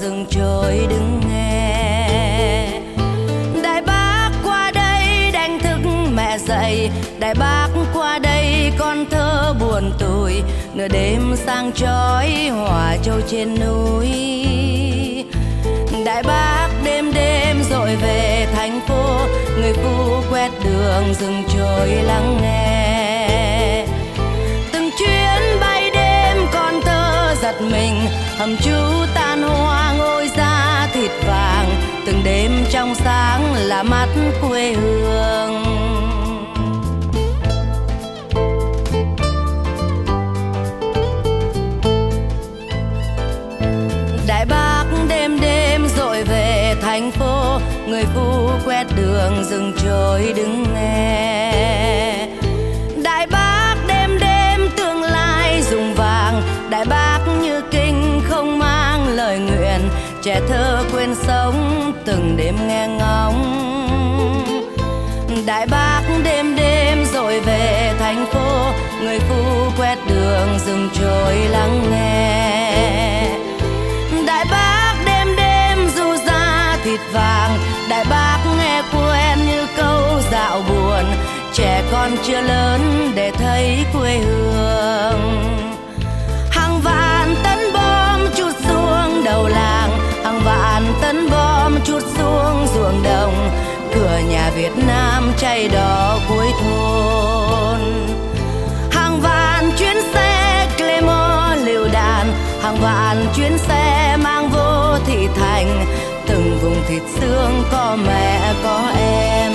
dừng trôi đứng nghe. Đại bác qua đây đánh thức mẹ dậy, đại bác qua đây con thơ buồn tủi, nửa đêm sang chói hòa châu trên núi. Đại bác đêm đêm dội về thành phố, người phu quét đường dừng trôi lắng nghe. Từng chuyến bay đêm con thơ giật mình, hầm trú tan hoa ngôi da thịt vàng, từng đêm trong sáng là mắt quê hương. Đại bác đêm đêm dội về thành phố, người phu quét đường dừng trôi đứng nghe. Đại bác đêm đêm tương lai rụng vàng, đại bác như kinh không mang lời nguyện, trẻ thơ quên sống từng đêm nghe ngóng. Đại bác đêm đêm dội về thành phố, người phu quét đường dừng trôi lắng nghe. Đại bác đêm đêm du da thịt vàng, đại bác nghe quen như câu dạo buồn, trẻ con chưa lớn để thấy quê hương. Hàng vạn tấn bom trút xuống đầu làng, hàng vạn tấn bom trút xuống ruộng đồng, cửa nhà Việt Nam cháy đỏ cuối thôn. Hàng vạn chuyến xe Claymore lựu đạn, hàng vạn chuyến xe mang vô thị thành, từng vùng thịt xương có mẹ có em.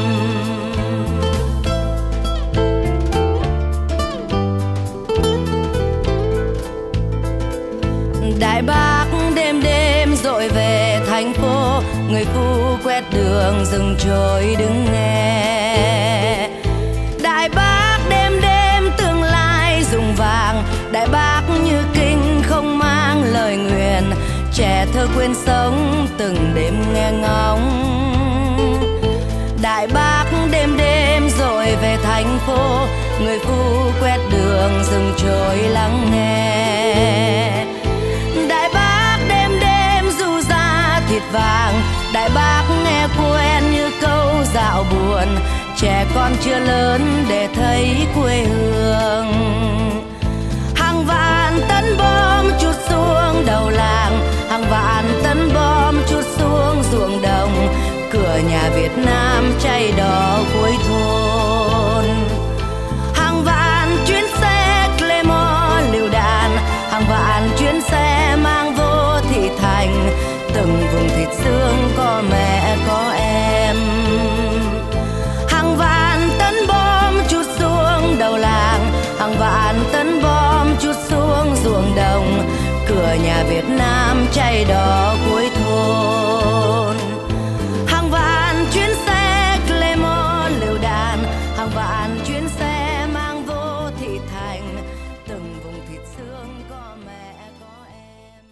Đại bác đêm đêm dội về thành phố, người phu quét đường dừng trôi đứng nghe. Đại bác đêm đêm tương lai rụng vàng, đại bác như kinh không mang lời nguyện, trẻ thơ quên sống từng đêm nghe ngóng. Đại bác đêm đêm dội về thành phố, người phu quét đường dừng trôi lắng nghe. Đại bác đêm đêm du da thịt vàng, đại bác nghe quen như câu dạo buồn, trẻ con chưa lớn để thấy quê hương. Hàng vạn tấn bom trút xuống đầu làng, hàng vạn tấn bom trút xuống ruộng đồng, cửa nhà Việt Nam cháy đỏ cuối thôn. Hàng vạn chuyến xe Claymore lựu đạn, hàng vạn chuyến xe mang vô thị thành, từng vùng thịt xương có mẹ có em. Hàng vạn tấn bom trút xuống đầu làng, hàng vạn tấn bom trút xuống ruộng đồng, cửa nhà Việt Nam cháy đỏ cuối thôn. Hàng vạn chuyến xe Claymore lựu đạn, hàng vạn chuyến xe mang vô thị thành, từng vùng thịt xương có mẹ có em.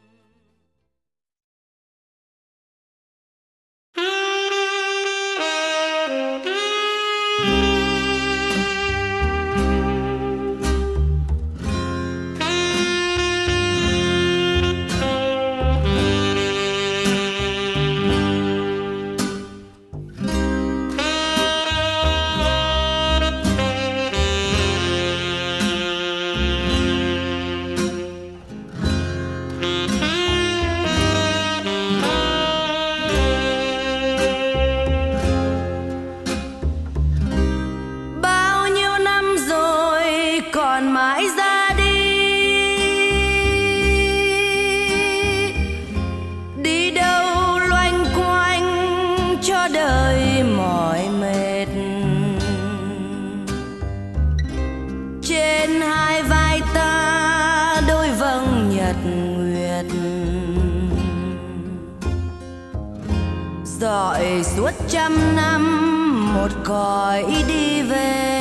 Dọi suốt trăm năm một cõi đi về,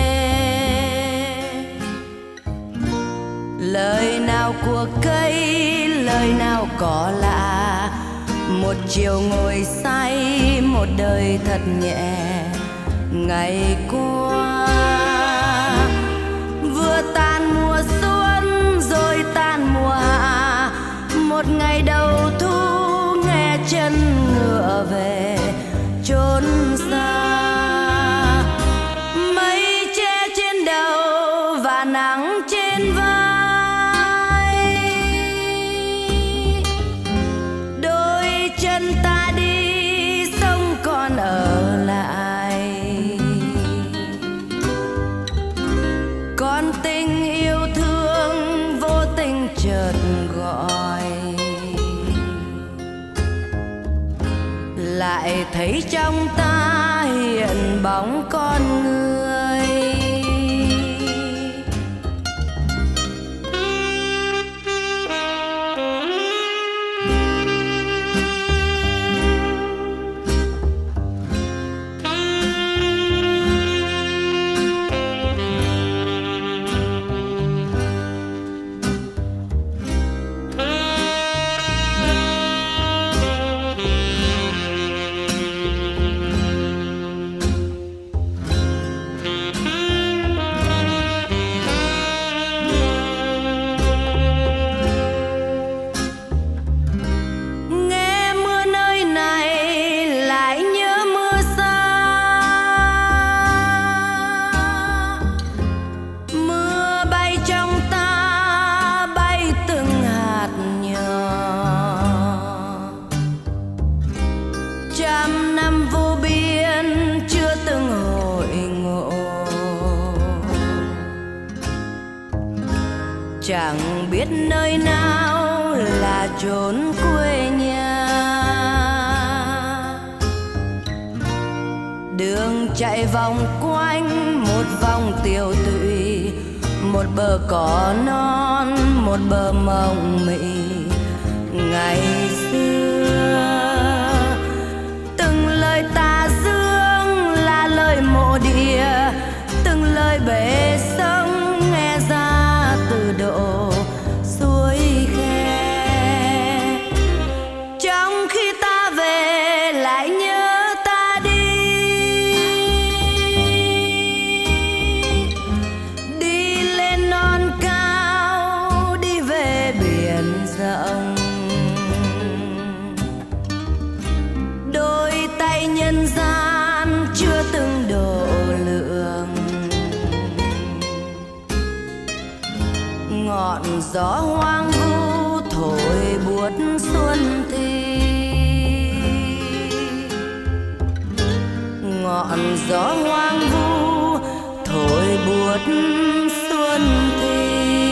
lời nào của cây, lời nào có lạ, một chiều ngồi say, một đời thật nhẹ. Ngày qua vừa tan mùa xuân rồi tan mùa hạ, một ngày đầu thu trên vai, đôi chân ta đi sông còn ở lại, con tình yêu thương vô tình chợt gọi, lại thấy trong ta hiện bóng con người. Chẳng biết nơi nào là chốn quê nhà, đường chạy vòng quanh một vòng tiêu tụy, một bờ cỏ non, một bờ mộng mị. Ngày xưa từng lời tà dương là lời mộ địa, từng lời bể sông nghe ra từ độ suối khe. Trong khi ta về lại nhớ ta đi, đi lên non cao, đi về biển rộng. Đôi tay nhân gian chưa từng độ lượng, ngọn gió hoang vu thổi buốt xuân thi, ngọn gió hoang vu thổi buốt xuân thi.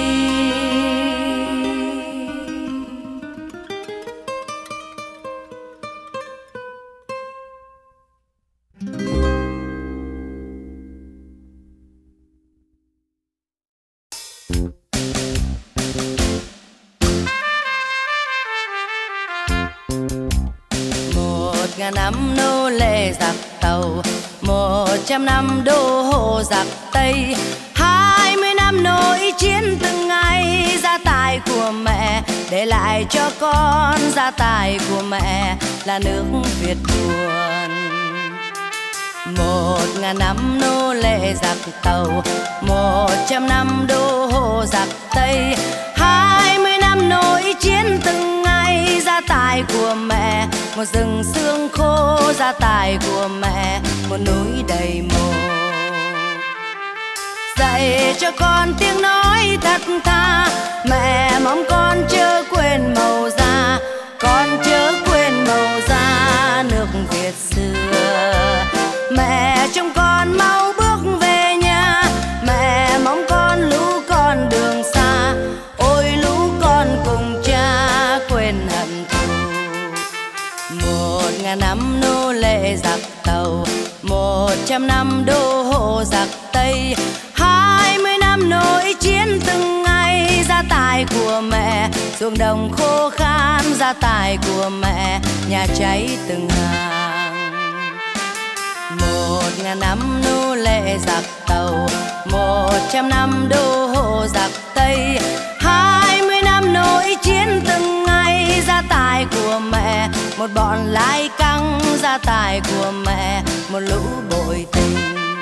Ngàn năm nô lệ giặc Tàu, 100 năm đô hộ giặc Tây, 20 năm nổi chiến từng ngày. Gia tài của mẹ để lại cho con, gia tài của mẹ là nước Việt buồn. 1000 năm nô lệ giặc Tàu, 100 năm đô hộ giặc Tây, 20 năm nổi chiến từng ngày. Gia tài của mẹ một rừng xương khô, gia tài của mẹ một núi đầy mồ. Dạy cho con tiếng nói thật thà, mẹ mong con chớ quên màu da, con chớ quên màu da nước Việt xưa. Mẹ trông con mau bước về nhà, mẹ mong con lũ con đường xa, ôi lũ con cùng cha quên hận thù. 1000 năm nô lệ giặc Tàu, 100 năm đô hộ giặc Tây, 20 năm nổi chiến từng ngày. Gia tài của mẹ ruộng đồng khô khan, gia tài của mẹ nhà cháy từng hàng. 1000 năm nô lệ giặc Tàu, 100 năm đô hộ giặc Tây, 20 năm nổi chiến từng ngày. Gia tài của mẹ một bọn lái căng, gia tài của mẹ một lũ bội tình.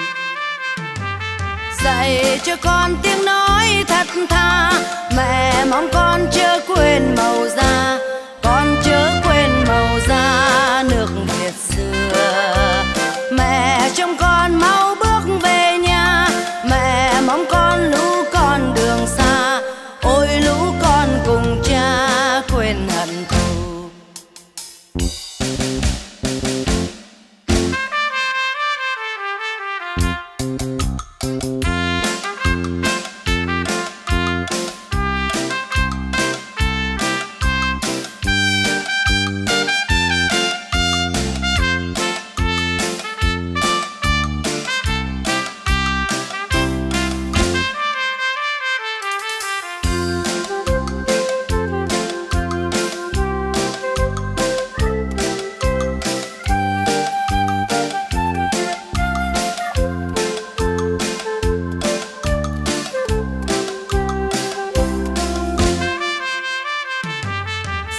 Dạy cho con tiếng nói thật thà, mẹ mong con chớ quên màu da, con chớ quên màu da nước Việt xưa. Mẹ trông con mau bước về nhà, mẹ mong con lũ con đường xa.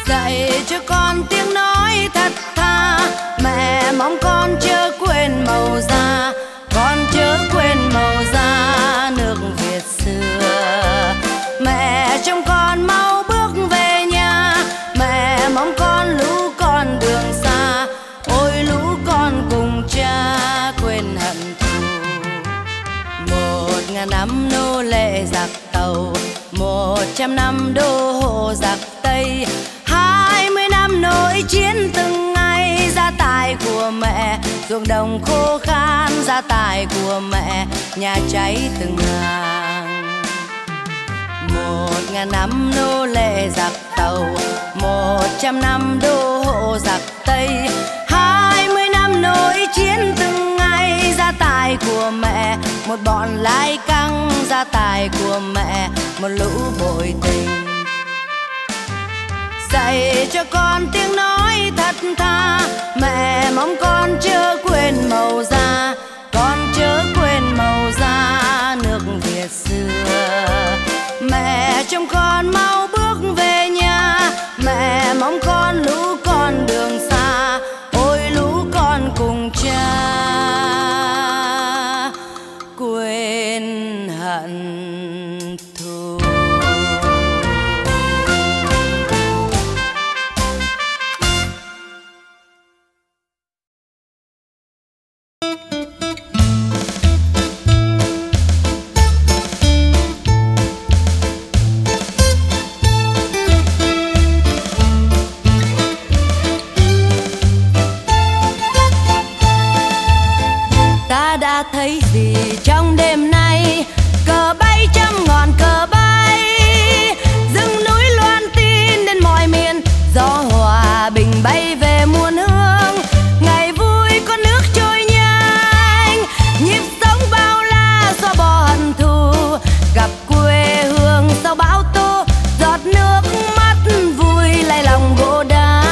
Dạy cho con tiếng nói thật tha, mẹ mong con chớ quên màu da, con chớ quên màu da nước Việt xưa. Mẹ trông con mau bước về nhà, mẹ mong con lũ con đường xa, ôi lũ con cùng cha quên hận thù. 1000 năm nô lệ giặc Tàu, 100 năm đô hộ giặc Tây, 20 năm nội chiến từng ngày. Gia tài của mẹ ruộng đồng khô khan, gia tài của mẹ nhà cháy từng hàng. 1000 năm nô lệ giặc Tàu, 100 năm đô hộ giặc Tây, 20 năm nội chiến từng ngày. Gia tài của mẹ một bọn lai căng, gia tài của mẹ một lũ bội tình. Dạy cho con tiếng nói thật tha, mẹ mong con chớ quên màu da, con chớ quên màu da nước Việt xưa. Mẹ trông con mau bước về nhà, mẹ mong con lũ con đường xa, ôi lũ con cùng cha quên hận thù. Ta đã thấy gì trong đêm nay, cờ bay trăm ngọn cờ bay, rừng núi loan tin đến mọi miền, gió hòa bình bay về muôn hương. Ngày vui con nước trôi nhanh, nhịp sống bao la xóa bỏ hận thù, gặp quê hương sau bão tố, giọt nước mắt vui lay lòng gỗ đá.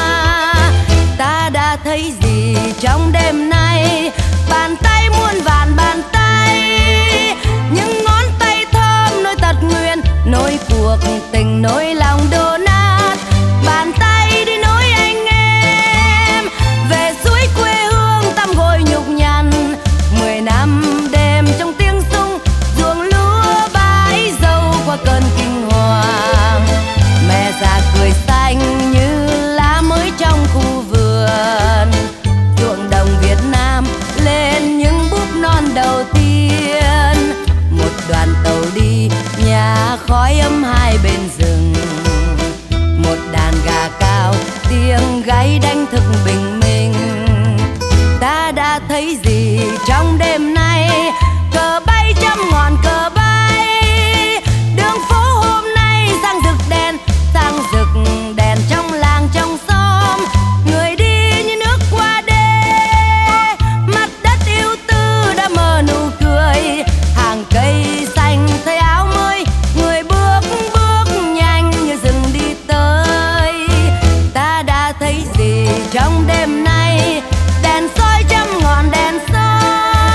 Ta đã thấy gì trong đêm nay, bàn tay muôn vàn bàn tay, những ngón tay thơm nối tật nguyền, nối cuộc tình nối lòng đổ nát. Bàn tay đi nối anh em về suối quê hương tăm gội nhục nhằn. 10 năm đêm trong tiếng sung, ruộng lúa bãi dâu qua cơn kinh hoàng. Mẹ già cười xanh như lá mới trong khu vườn, ruộng đồng Việt Nam lên những búp non đầu tiên. Một đoàn tàu đi nhà khói ấm hai bên rừng, một đàn gà cao tiếng gáy đánh thức bình minh. Ta đã thấy gì trong đêm nay, cờ bay trăm ngọn cờ bay, đường phố hôm nay sang rực đèn, sang rực đèn trong làng trong xóm. Người đi như nước qua đê, mặt đất yêu tư đã mờ nụ cười. Hàng cây xanh thay áo mới, người bước bước nhanh như rừng đi tới. Ta đã thấy gì trong đêm nay, đèn soi trăm ngọn đèn soi,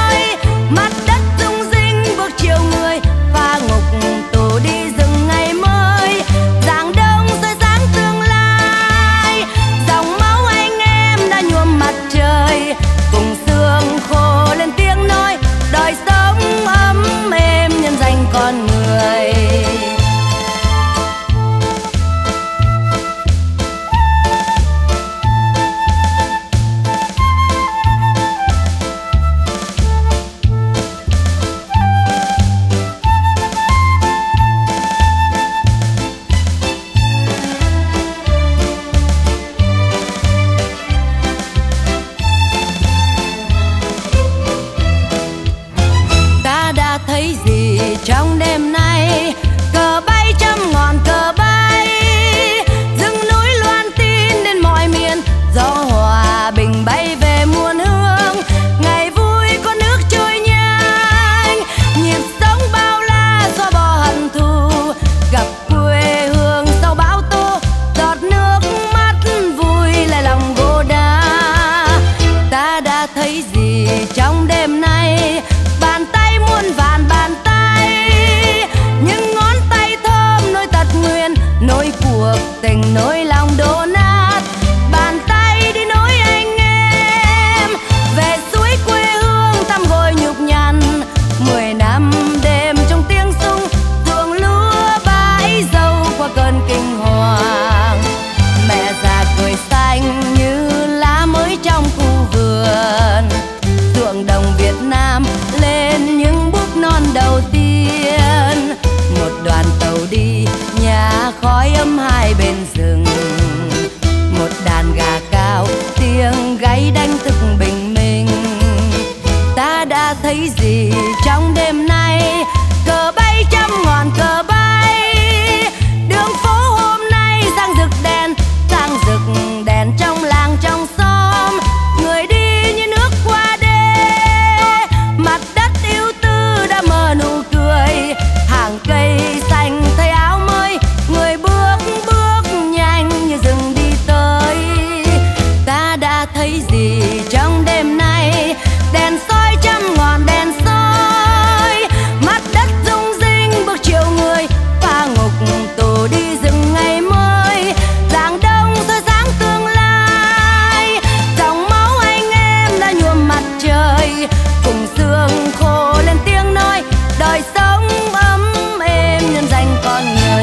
thấy gì trong đêm nay? Cờ bay trăm ngọn cờ bay, đường phố hôm nay sang rực đèn trong làng trong xóm. Người đi như nước qua đê, mặt đất ưu tư đã mờ nụ cười. Hàng cây xanh thay áo mới, người bước nhanh như rừng đi tới. Ta đã thấy gì trong đêm nay? Đèn soi trăm ngọn đèn soi, mắt đất rung rinh bước chiều người. Pha ngục tù đi rừng ngày mới, giảng đông soi sáng tương lai. Dòng máu anh em đã nhuộm mặt trời, cùng xương khô lên tiếng nói đời sống ấm êm nhân danh con người.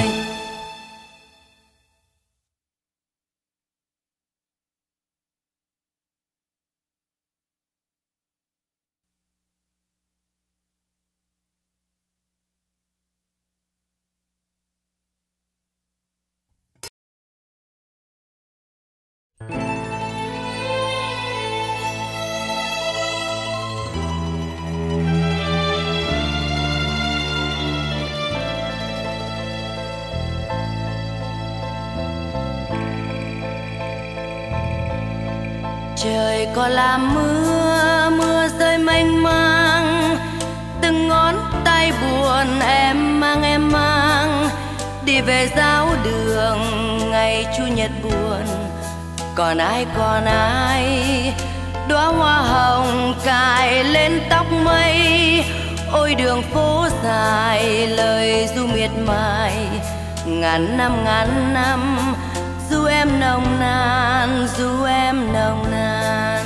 Trời có làm mưa rơi mênh mang, từng ngón tay buồn em mang đi về giáo đường ngày chủ nhật buồn. Còn ai đóa hoa hồng cài lên tóc mây. Ôi đường phố dài lời ru miệt mài, ngàn năm dù em nồng nàn, dù em nồng nàn.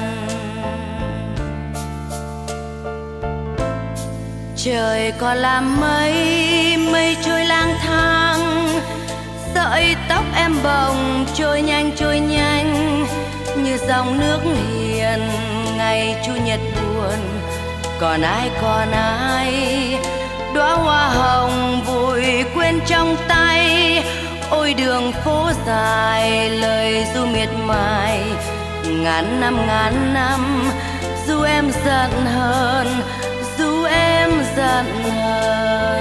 Trời còn làm mây trôi lang thang, sợi tóc em bồng trôi nhanh như dòng nước hiền ngày chủ nhật buồn. Còn ai đóa hoa hồng vùi quên trong tay. Ôi đường phố dài lời ru miệt mài, ngàn năm dù em giận hơn, dù em giận hơn.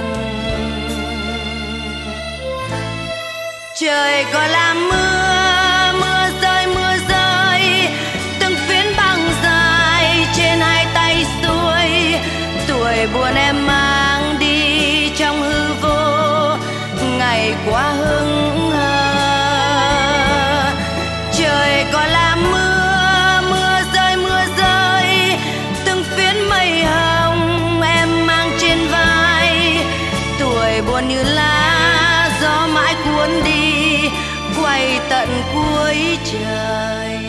Trời có làm mưa rơi từng phiến băng dài trên hai tay xuôi. Tuổi buồn em mang đi trong hư vô, ngày qua hững hờ. Trời có làm mưa rơi từng phiến mây hồng em mang trên vai. Tuổi buồn như lá gió mãi cuốn đi, quay tận cuối trời.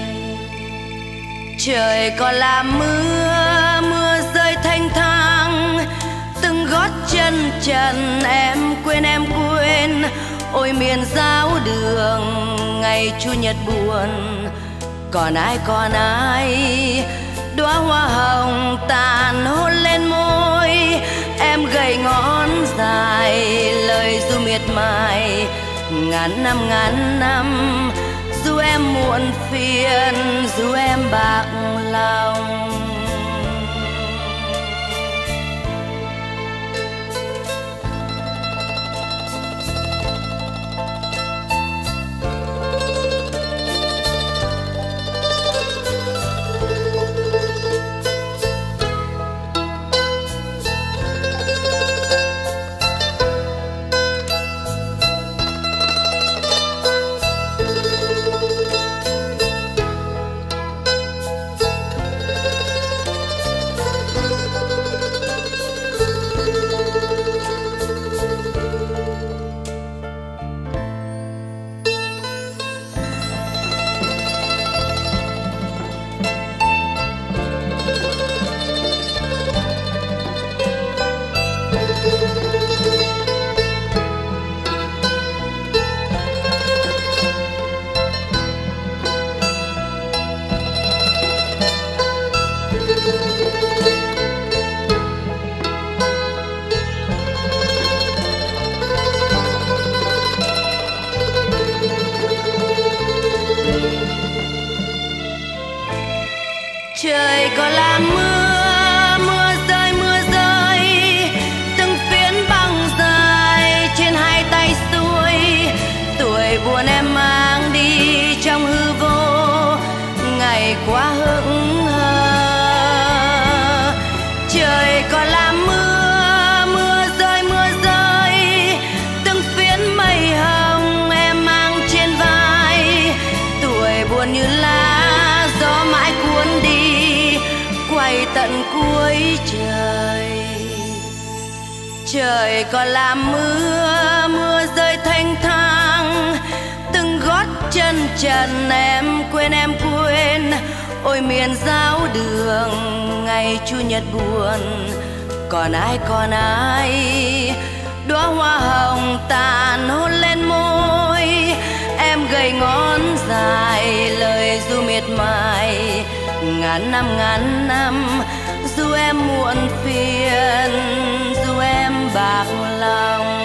Trời có làm mưa rơi thanh thang từng gót chân trần em quên. Ôi miền giáo đường ngày chủ nhật buồn. Còn ai đóa hoa hồng tàn hôn lên môi. Em gầy ngón dài lời ru miệt mài, ngàn năm dù em muộn phiền, dù em bạc lòng. Trời có làm mưa rơi buồn em mang đi trong hư vô, ngày qua hững hờ. Trời còn làm mưa, mưa rơi, từng phiến mây hồng em mang trên vai. Tuổi buồn như lá gió mãi cuốn đi, quay tận cuối trời. Trời còn làm mưa, mưa rơi thanh thang, từng gót chân trần em quên. Ôi miền giáo đường ngày chủ nhật buồn, còn ai đóa hoa hồng tàn hôn lên môi. Em gầy ngón dài lời ru miệt mài, ngàn năm dù em muộn phiền, dù em bạc lòng.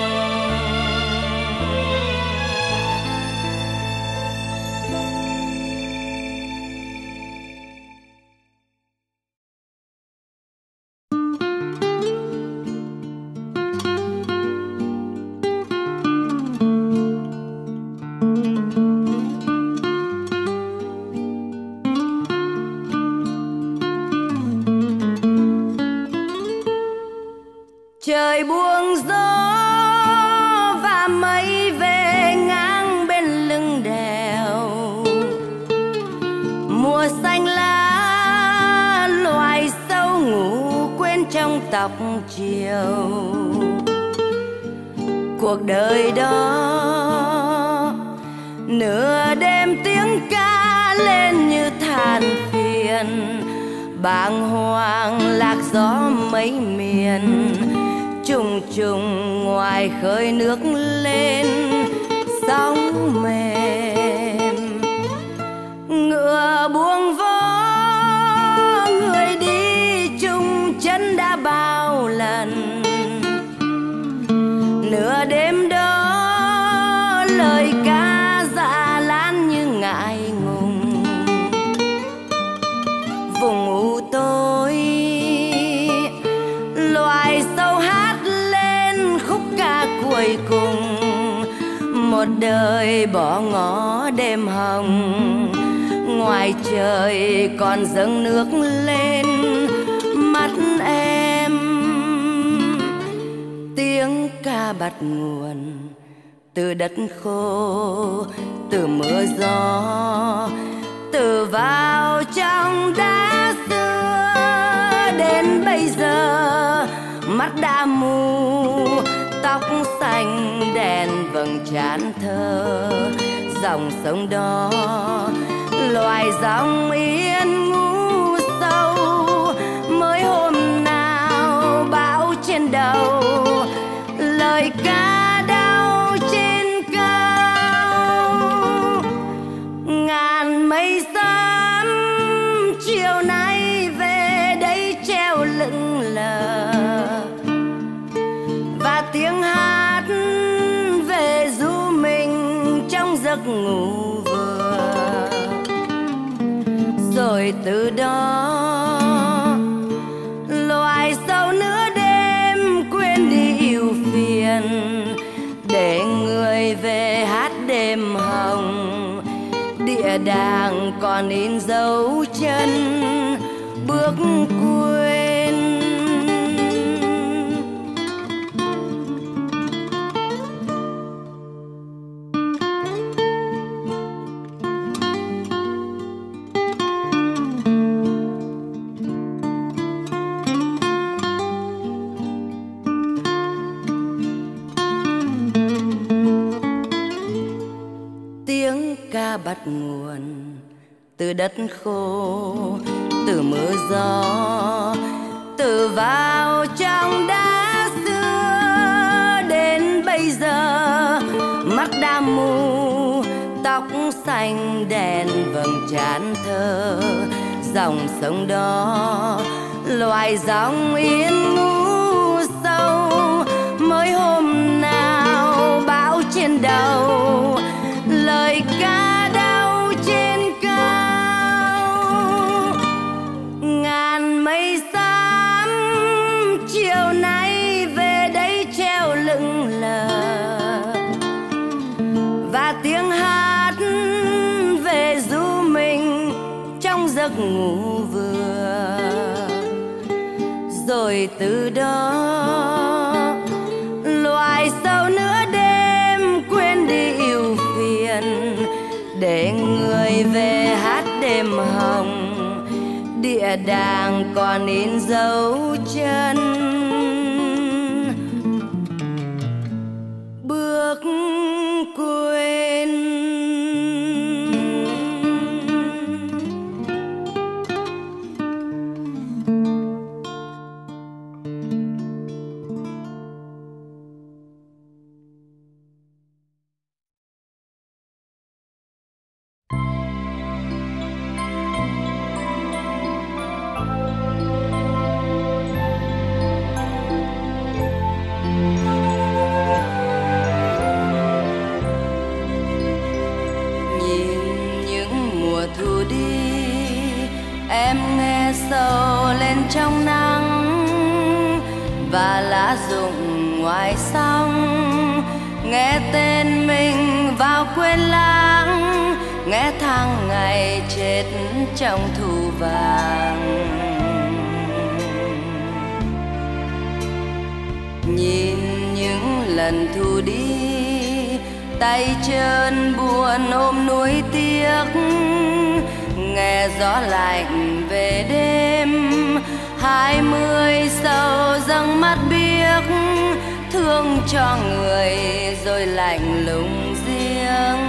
Trời buông gió và mây về ngang bên lưng đèo, mùa xanh lá loài sâu ngủ quên trong tóc chiều. Cuộc đời đó nửa đêm tiếng ca lên như than phiền, bàng hoàng lạc gió mấy miền. Trùng trùng ngoài khơi nước lên sóng mềm, ngựa buông vó người đi chung chân đã bao lần. Nửa đêm đó lời ca dạ lan như ngại ngùng, vùng u tối loài sâu hát lên khúc ca cuối cùng. Một đời bỏ ngỏ đêm hồng, ngoài trời còn dâng nước lên mắt em. Tiếng ca bắt nguồn từ đất khô, từ mưa gió, từ vào trong đá xưa. Đến bây giờ mắt đã mù, tóc xanh đèn vầng trán thơ. Dòng sông đó loài dòng yên ngu sâu, mới hôm nào bão trên đầu, lời ca đau trên cao. Ngàn mây xám chiều nay về đây treo lững lờ, và tiếng hát về du mình trong giấc ngủ vừa. Rồi từ đó loài sâu nửa đêm quên đi ưu phiền, để người về hát đêm hồng. Địa đàng còn in dấu chân bước quên. Tiếng ca bắt nguồn từ đất khô, từ mưa gió, từ vào trong đá xưa. Đến bây giờ mắt đã mù, tóc xanh đèn vầng trán thơ. Dòng sông đó loài dòng yên ngu sâu, mới hôm nào bão trên đầu, lời ca đau trên cao. Ngàn mây xám chiều nay về đây treo lững lờ, và và tiếng hát về du mình trong giấc ngủ vừa. Rồi từ đó loài sâu nữa đêm quên đi ưu phiền, để người về hát đêm hồng, địa đàng còn in dấu chân bước quên. Sầu lên trong nắng và lá rụng ngoài sông, nghe tên mình vào quên lãng, nghe tháng ngày chết trong thu vàng. Nhìn những lần thu đi, tay chân buồn ôm nuối tiếc, nghe gió lạnh về đêm, 20 sầu dâng mắt biếc, thương cho người rồi lạnh lùng riêng.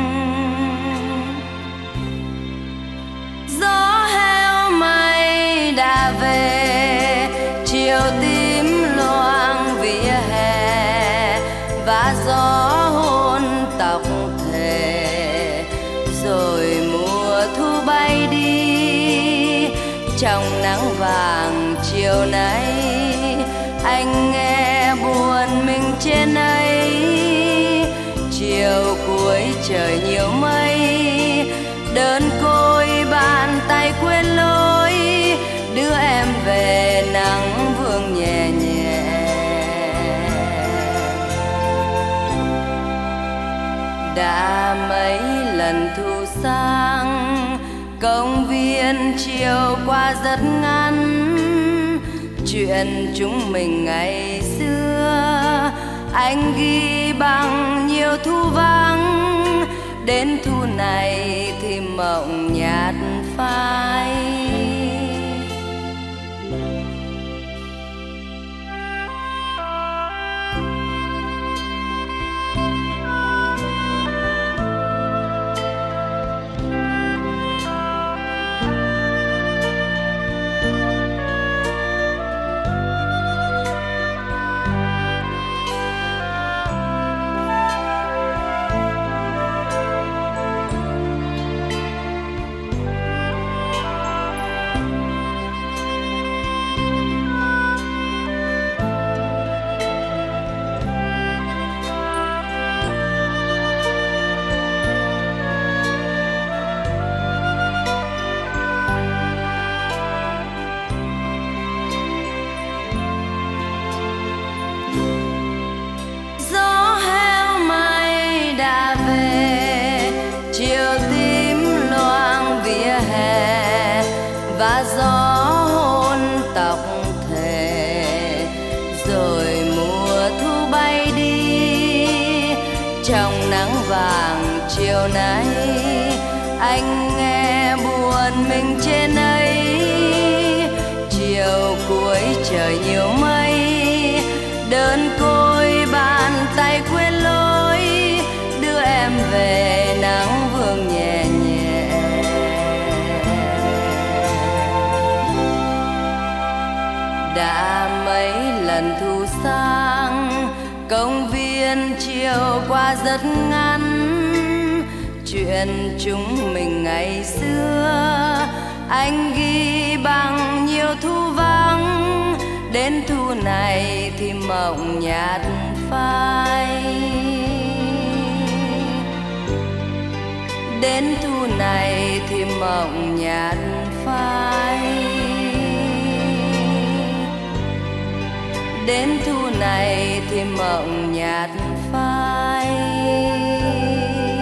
Gió heo mây đã về, chiều tím loang vỉa hè, và gió hôn tóc thề, rồi mùa thu bay đi. Trong nắng vàng chiều nay, anh nghe buồn mình trên ấy. Chiều cuối trời nhiều mây, đơn côi bàn tay quên lối, đưa em về nắng vương nhẹ nhẹ. Đã mấy lần thu sang, công viên chiều qua rất ngắn, chuyện chúng mình ngày xưa anh ghi bằng nhiều thu vắng. Đến thu này thì mộng nhạt phai. Và gió hôn tóc thề, rồi mùa thu bay đi. Trong nắng vàng chiều nay, anh nghe buồn mình trên ấy. Chiều cuối trời nhiều mây, đơn côi bàn tay quên lối, đưa em về nắng vương nhẹ nhẹ. Đã mấy lần thu sang, công viên chiều qua rất ngắn, chuyện chúng mình ngày xưa anh ghi bằng nhiều thu vắng. Đến thu này thì mộng nhạt phai. Đến thu này thì mộng nhạt phai. Đến thu này thì mộng nhạt phai.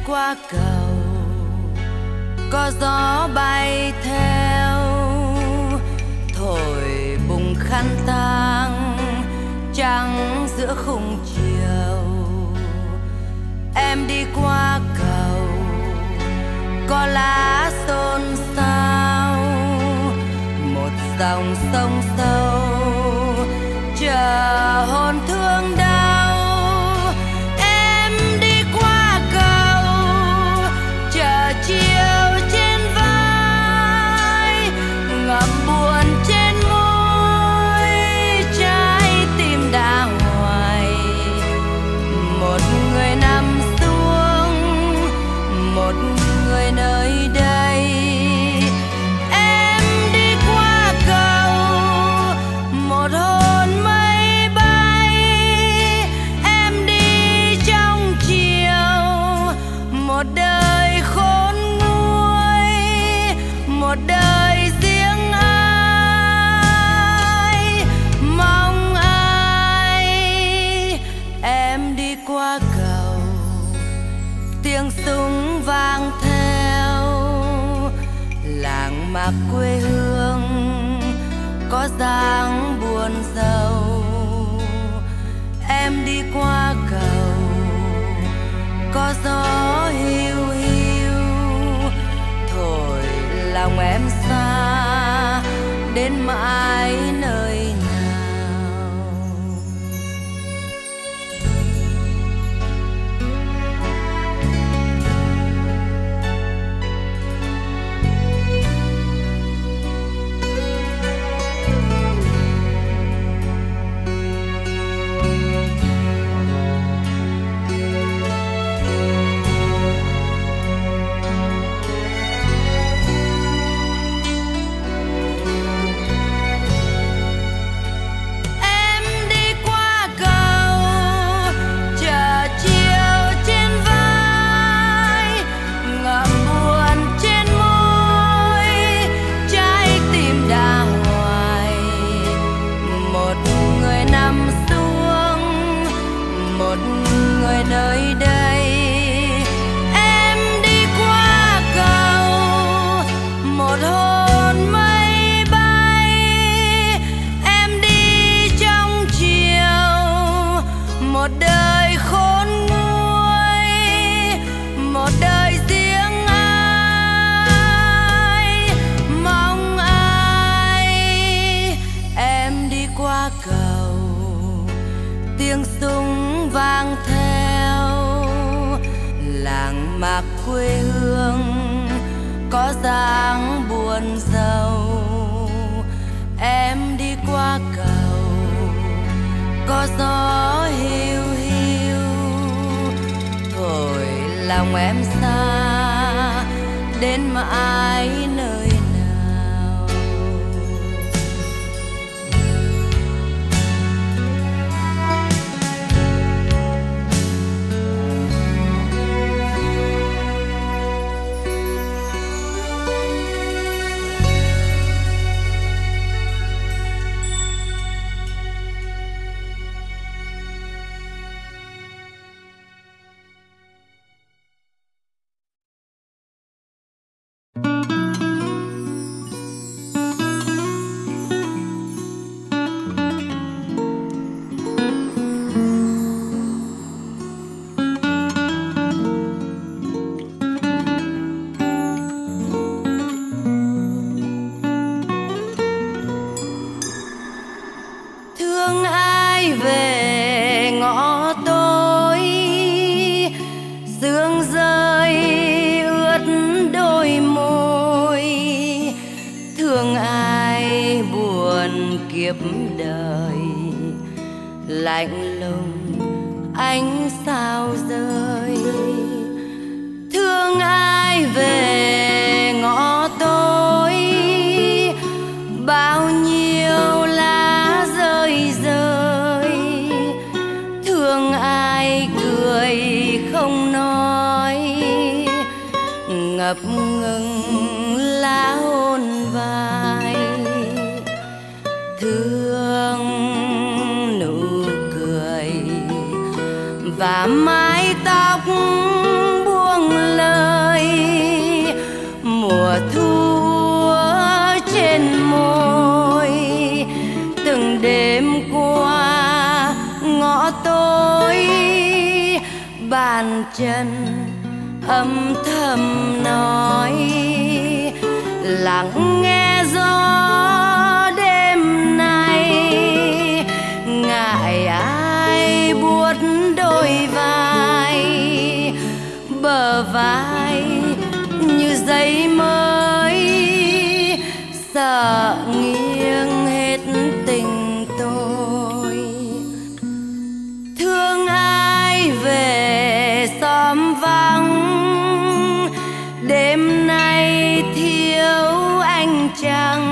qua cầu, có gió bay theo, thổi bùng khăn tang trắng giữa khung chiều. Em đi qua cầu, có lá xôn xao, một dòng sông sâu chờ hồn thương đau. Em đi qua cầu, chờ chiều trên vai, ngậm buồn trên môi, trái tim đã hoài. Một người nằm xuống, một người nơi đây. Em đi qua cầu, một hồn mây bay. Em đi trong chiều, một đời khôn nguôi, một đời riêng ai, mong ai. Em đi qua cầu, tiếng súng vang theo, làng mạc quê hương có dáng buồn rầu. Em đi qua cầu, có gió hiu hiu, thổi lòng em xa đến mãi nơi nào. Nơi đây em đi qua cầu, một hồn mây bay. Em đi trong chiều, một đời khôn nguôi, một đời riêng ai, mong ai. Em đi qua cầu, tiếng súng vang theo, làng mạc quê hương có dáng buồn rầu. Em đi qua cầu, có gió hiu hiu, thổi lòng em xa đến mãi nơi nào. Kiếp đời lạnh lùng ánh sao rơi, thương ai về ngõ tối, bao nhiêu lá rơi rơi, thương ai cười không nói, ngập ngừng lá hôn vai. Thương nụ cười và mái tóc buông âm thầm nói, lắng nghe gió đêm nay, ngại ai buốt đôi vai, bờ vai như giấy mới, sợ nghiêng hết tình tôi. Thương ai về xóm vắng, đêm nay thiếu anh chăng,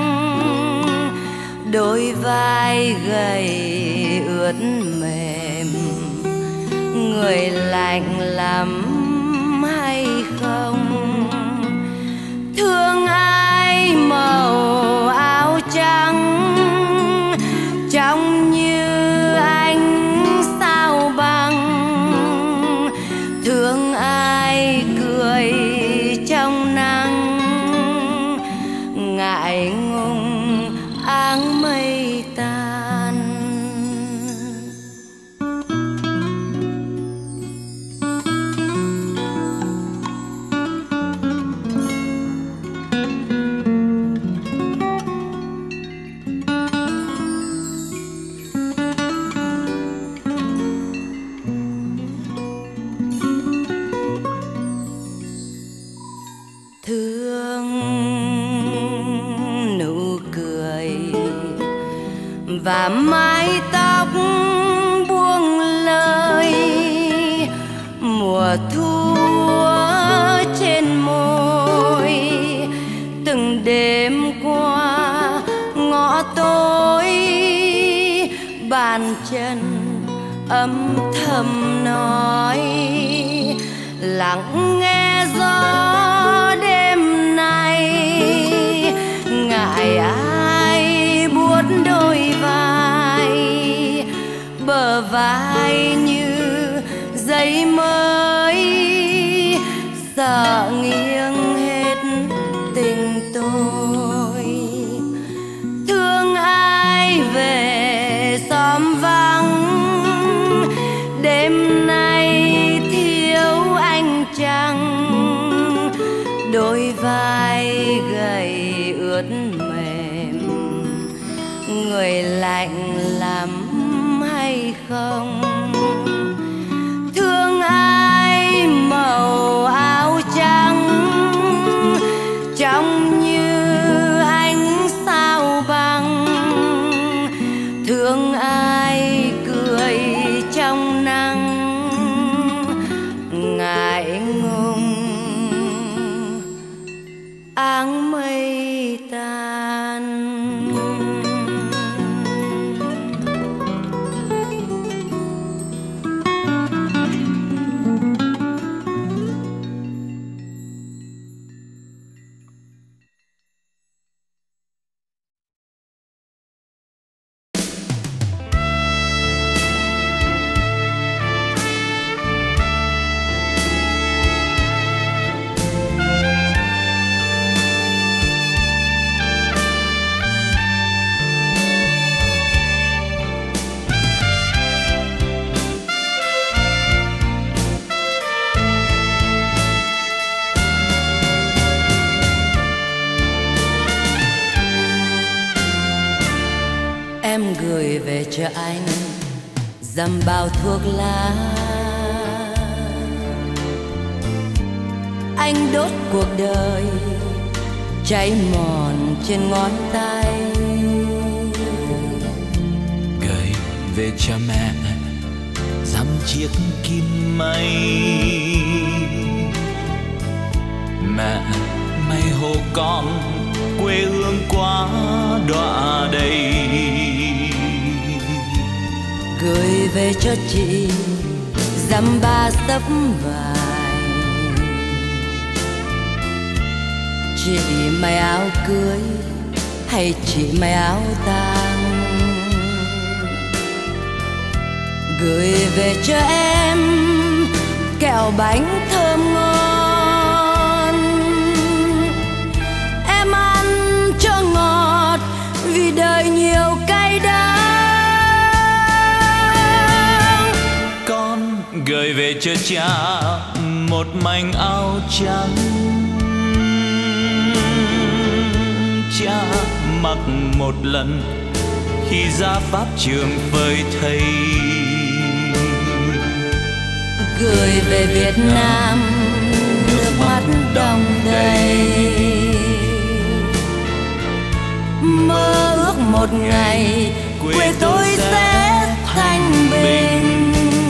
đôi vai gầy ướt mềm, người lạnh lắm hay không? Thương ai màu áo trắng, trông như ánh sao băng, thương ai cười trong nắng, ngại ngùng áng mây tan. Thương nụ cười và mái tóc buông lơi, mùa thu trên môi, từng đêm qua ngõ tối, bàn chân âm thầm nói, lắng nghe gió đêm nay, ngại ai buốt đôi vai, bờ vai như giấy mới, sợ nghiêng hết tình tôi. Thương ai về xóm vắng, đêm nay thiếu anh chăng, đôi vai gầy ướt mềm, người lạnh lắm hay không? Thương ai màu áo trắng, trông như ánh sao băng, thương ai cười trong nắng, ngại ngùng áng mây tan. Em gửi về cho anh dăm bao thuốc lá, anh đốt cuộc đời cháy mòn trên ngón tay. Gửi về cho mẹ dăm chiếc kim may, mẹ may hộ con quê hương quá đọa đầy. Gửi về cho chị dăm ba tấm vải, chị may áo cưới hay chị may áo tang. Gửi về cho em kẹo bánh thơm ngon, em ăn cho ngọt vì đời nhiều cay đắng. Con gửi về cho cha một mảnh áo trắng, cha mặc một lần khi ra pháp trường phơi thây. Gửi về Việt Nam nước mắt đong đầy, mơ ước một ngày quê tôi sẽ thanh bình.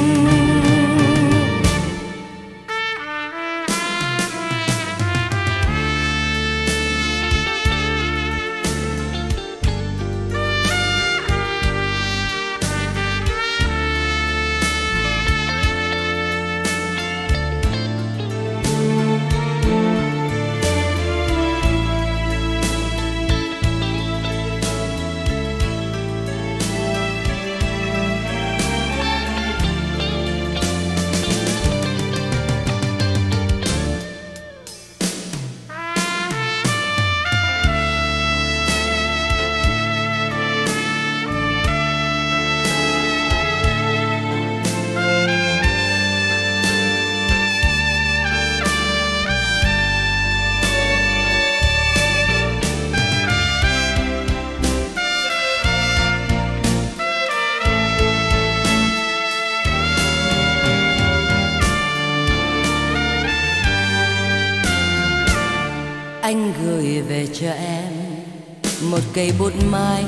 Anh gửi về cho em một cây bút máy,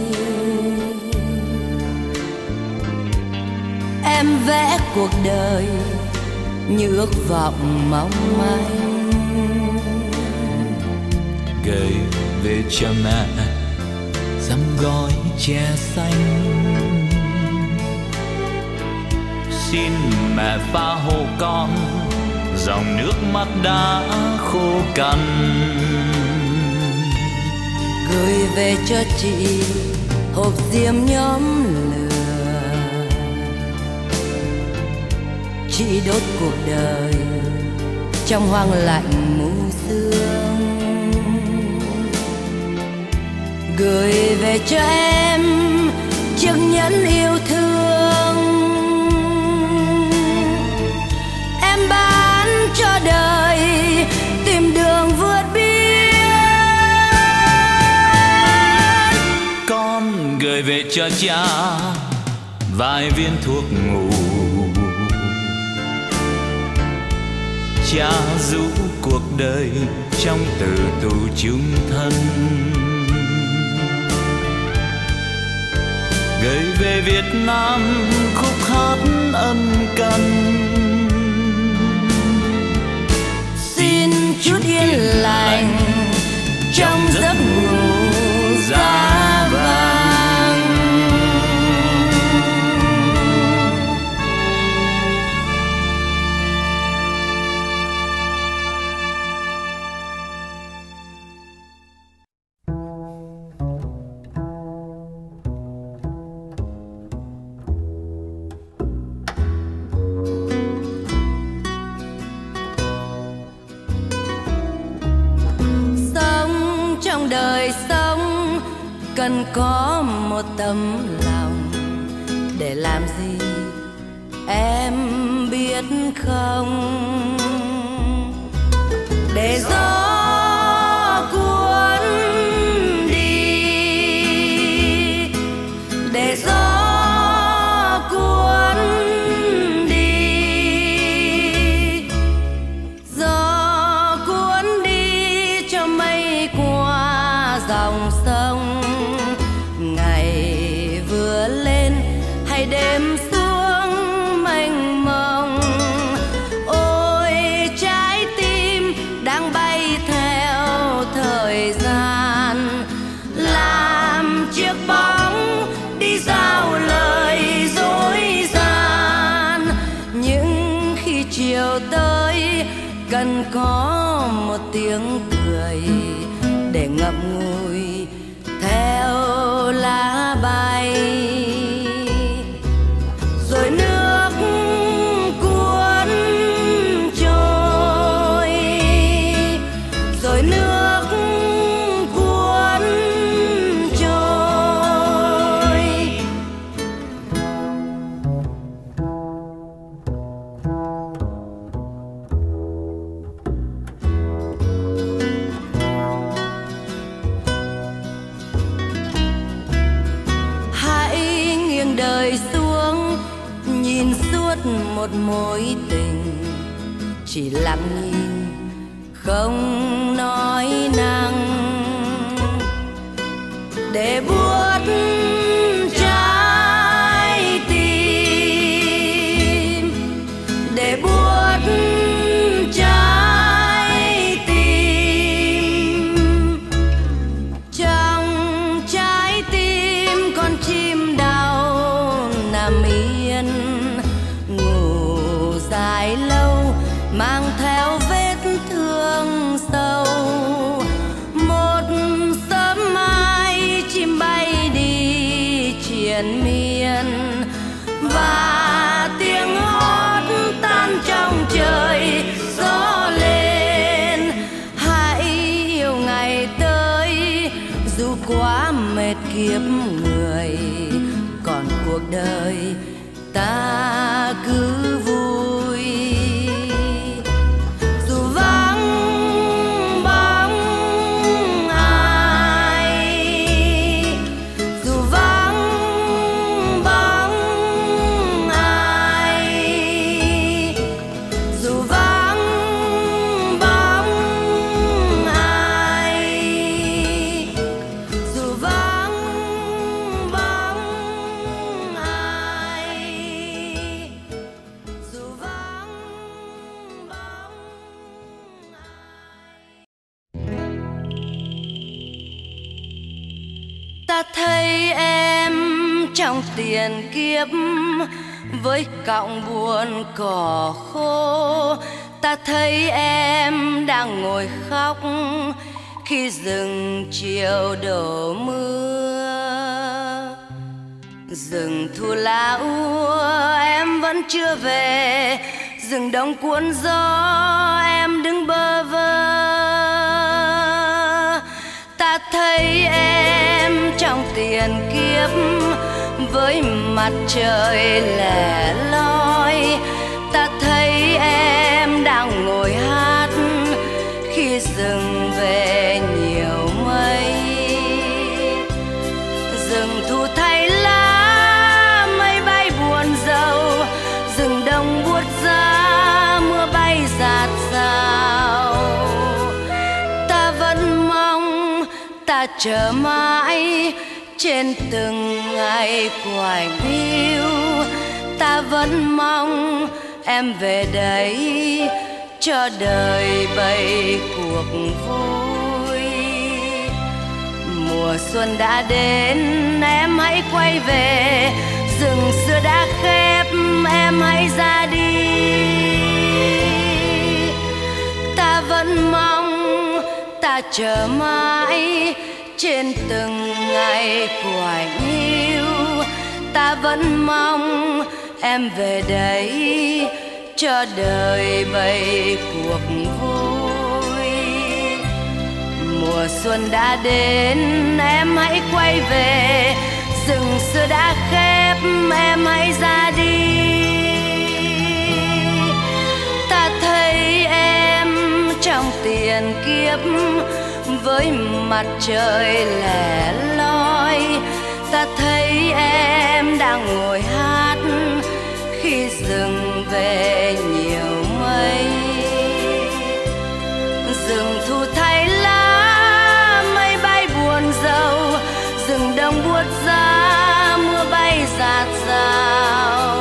em vẽ cuộc đời như ước vọng mong manh. Gửi về cho mẹ dăm gói chè xanh, xin mẹ pha hộ con dòng nước mắt đã khô cằn. Gửi về cho chị hộp diêm nhóm lửa, chị đốt cuộc đời trong hoang lạnh mù sương. Gửi về cho em chiếc nhẫn yêu thương, em bán cho đời tìm đường vượt biên. Con gửi về cho cha vài viên thuốc ngủ, cha rũ cuộc đời trong từ tù chung thân. Gửi về Việt Nam khúc hát ân cần, xin chút yên lành trong giấc ngủ giá vàng. Trong đời sống cần có một tấm lòng, để làm gì em biết không? Để gió cuốn đi, để gió cuốn đi, gió cuốn đi cho mây qua dòng sông. Ngày vừa lên hay đêm xuống mênh mông, ôi trái tim đang bay theo thời gian, làm chiếc bóng đi giao lời dối gian. Nhưng khi chiều tới cần có một tiếng cười để ngậm ngùi theo lá bay. Rồi nước cuốn trôi, rồi nước cuốn trôi. một mối tình, chỉ lặng nhìn không nói năng, để buốt trái tim, để buốt trái tim. Trong trái tim con chim đau nằm yên, ngủ dài lâu mang theo vết thương sâu. Một sớm mai chim bay đi triền miên, và tiếng hót tan trong trời gió lên. Hãy yêu ngày tới dù quá mệt kiếp người, còn cuộc đời ta cứ vui. Dù vắng bóng ai, dù vắng bóng ai, dù vắng bóng ai, dù vắng bóng ai, dù vắng bóng ai. Ta thấy em trong tiền kiếp với cọng buồn cỏ khô. Ta thấy em đang ngồi khóc khi rừng chiều đổ mưa. Rừng thu lá úa em vẫn chưa về, rừng đông cuốn gió em đứng bơ vơ. Ta thấy em trong tiền kiếp với mặt trời lẻ loi. Ta thấy em đang ngồi hát khi rừng về nhiều mây. Rừng thu thay lá mây bay buồn rầu, rừng đông buốt giá mưa bay rạt rào. Ta vẫn mong, ta chờ mãi trên từng ngày quạnh hiu. Ta vẫn mong em về đây cho đời bày cuộc vui. Mùa xuân đã đến em hãy quay về, rừng xưa đã khép em hãy ra đi. Ta vẫn mong, ta chờ mãi trên từng ngày quạnh hiu. Ta vẫn mong em về đây cho đời bày cuộc vui. Mùa xuân đã đến em hãy quay về, rừng xưa đã khép em hãy ra đi. Ta thấy em trong tiền kiếp với mặt trời lẻ loi. Ta thấy em đang ngồi hát khi rừng về nhiều mây. Rừng thu thay lá mây bay buồn rầu, rừng đông buốt giá mưa bay rạt rào.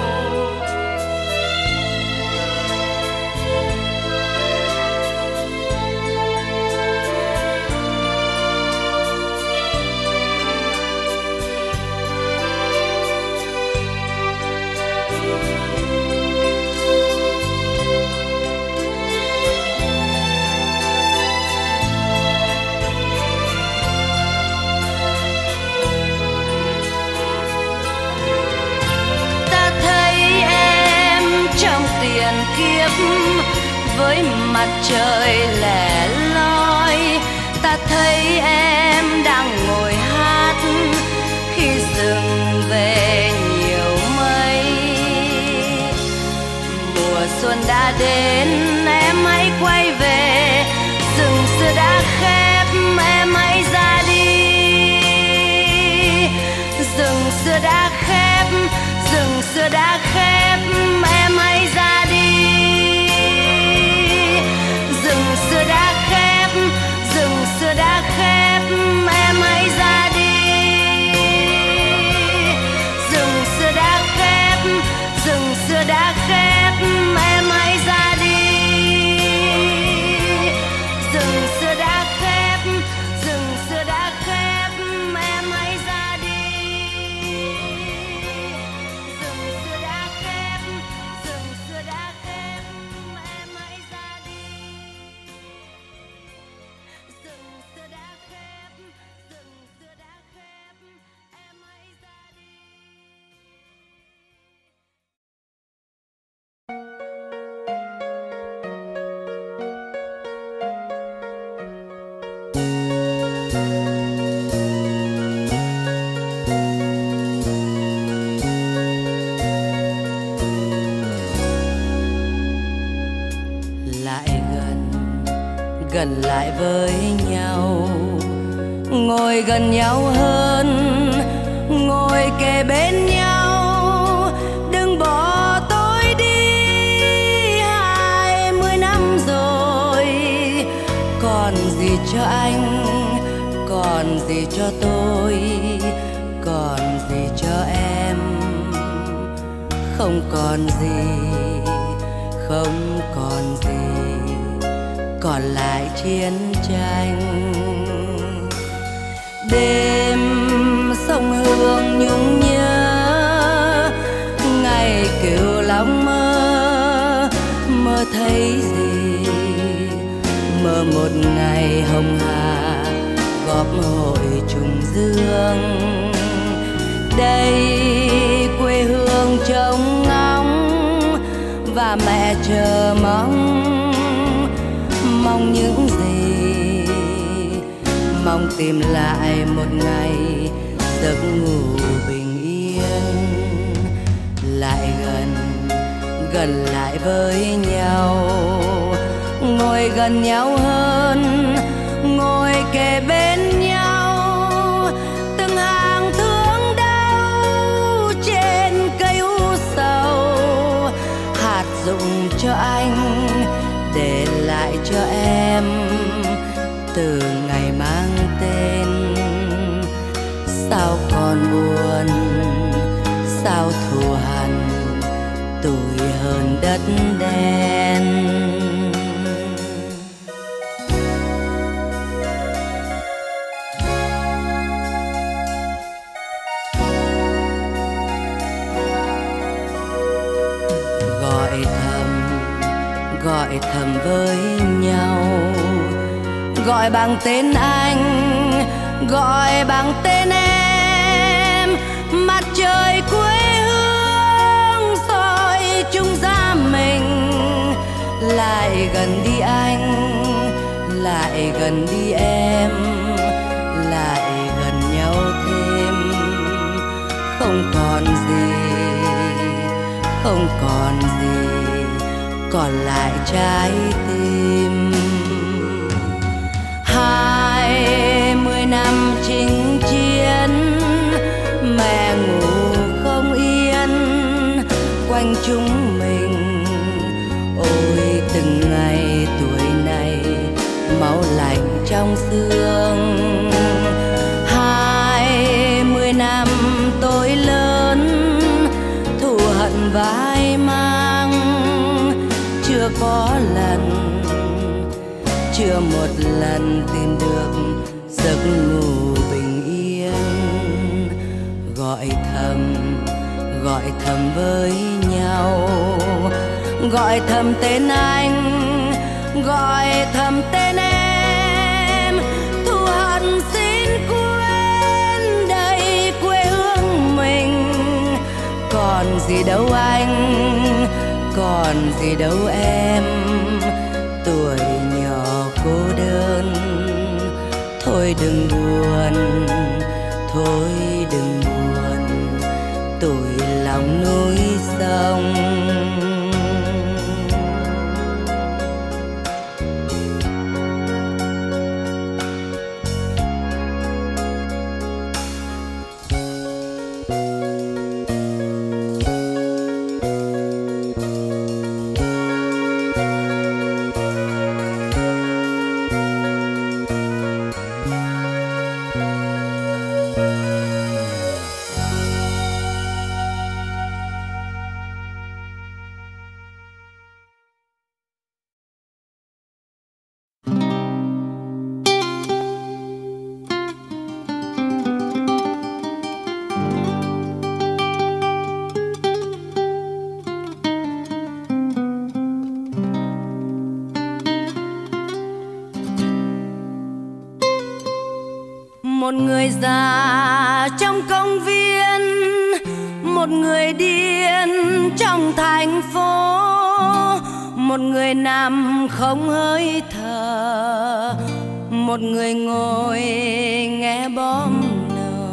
Tiền kiếp với mặt trời lẻ loi. Ta thấy em đang ngồi hát khi rừng về nhiều mây. Mùa xuân đã đến em hãy quay về, rừng xưa đã khép em hãy ra đi. Rừng xưa đã khép, rừng xưa đã khép em lại gần lại với nhau, ngồi gần nhau hơn, ngồi kề bên nhau, đừng bỏ tôi đi. 20 năm rồi, còn gì cho anh, còn gì cho tôi, còn gì cho em, không còn gì, không còn gì, còn lại chiến tranh. Đêm sông Hương nhung nhớ, ngày kêu lòng mơ, mơ thấy gì, mơ một ngày hồng hà góp hội trùng dương. Đây quê hương trông ngóng và mẹ chờ mong những gì, mong tìm lại một ngày giấc ngủ bình yên. Lại gần lại với nhau, ngồi gần nhau hơn, ngồi kề bên nhau, từng hàng thương đau trên cây u sầu, hạt rụng cho anh để lại cho em từ ngày mang tên. Sao còn buồn, sao thù hằn, tủi hơn đất đen. Gọi thầm với nhau, gọi bằng tên anh, gọi bằng tên em. Mặt trời quê hương soi chung ra mình, lại gần đi anh, lại gần đi em, lại gần nhau thêm. Không còn gì, không còn gì, còn lại trái tim. 20 năm chinh chiến, mẹ ngủ không yên quanh chúng mình. Ôi từng ngày tuổi này máu lạnh trong xương. 20 năm tôi lớn, thù hận vai mang, chưa có lần, chưa một lần tìm được giấc ngủ bình yên. Gọi thầm với nhau, gọi thầm tên anh, gọi thầm tên em. Thù hận xin quên đây quê hương mình, còn gì đâu anh, còn gì đâu em. Tuổi nhỏ cô đơn, thôi đừng buồn, thôi đừng buồn, tuổi lòng núi sông. Một người già trong công viên, một người điên trong thành phố, một người nằm không hơi thở, một người ngồi nghe bom nổ.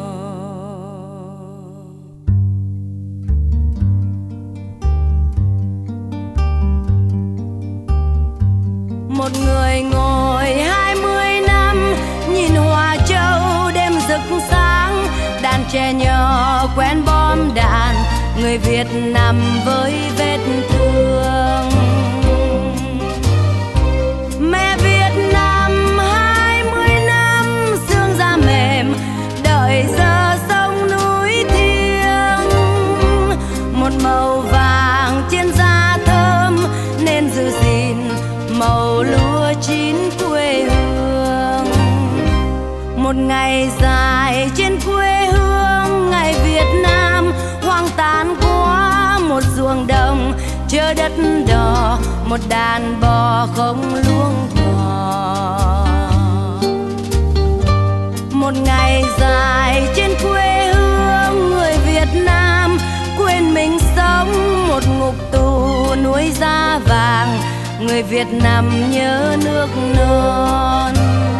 Một người ngồi 20 năm nhìn Hoa Châu đêm rực sáng, đàn trẻ nhỏ quen bom đạn, người Việt nằm với vết thương. Mẹ Việt Nam 20 năm xương da mềm, đợi giờ sông núi thiêng. Một màu vàng trên da thơm nên giữ gìn màu lúa chín quê hương. Một ngày dài trên quê hương, ngày Việt Nam hoang tàn quá. Một ruộng đồng chờ đất đỏ, một đàn bò không luống cỏ. Một ngày dài trên quê hương, người Việt Nam quên mình sống. Một ngục tù núi da vàng, người Việt Nam nhớ nước non.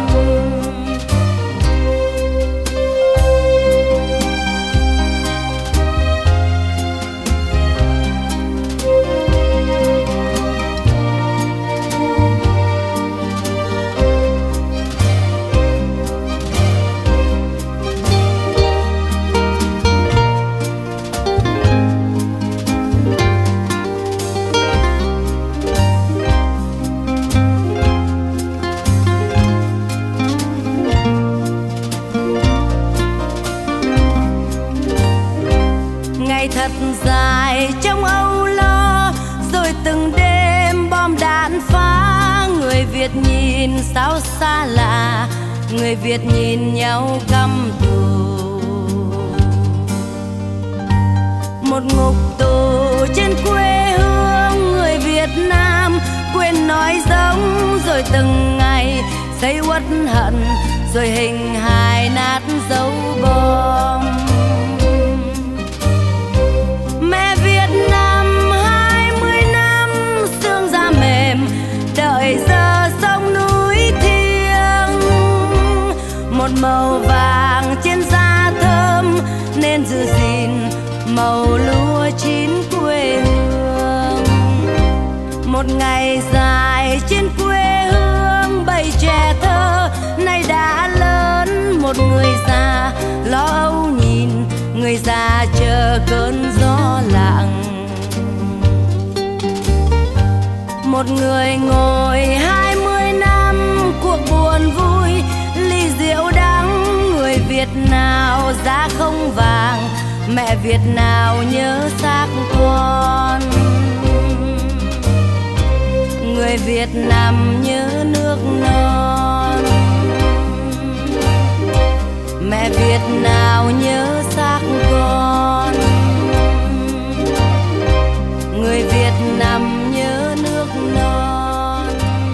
Thật dài trong âu lo, rồi từng đêm bom đạn phá. Người Việt nhìn sao xa lạ, người Việt nhìn nhau căm thù. Một ngục tù trên quê hương, người Việt Nam quên nói giống. Rồi từng ngày xây uất hận, rồi hình hài nát dấu bom. Mẹ Việt Nam 20 năm xương da mềm, đợi giờ sông núi thiêng. Một màu vàng trên da thơm nên giữ gìn màu lúa chín quê hương. Một ngày dài trên quê hương, bầy trẻ thơ nay đã lớn. Một người già lo âu nhìn, người già chờ cơn gió lặng. Một người ngồi 20 năm cuộc buồn vui, ly rượu đắng. Người Việt nào da không vàng, mẹ Việt nào nhớ xác con. Người Việt Nam nhớ nước non, mẹ Việt nào nhớ xác con. Người Việt Nam nhớ nước non,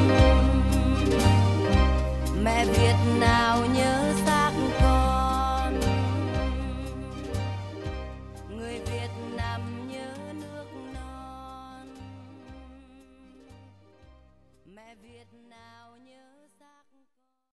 mẹ Việt nào nhớ xác con. Người Việt Nam nhớ nước non, mẹ Việt nào nhớ xác con.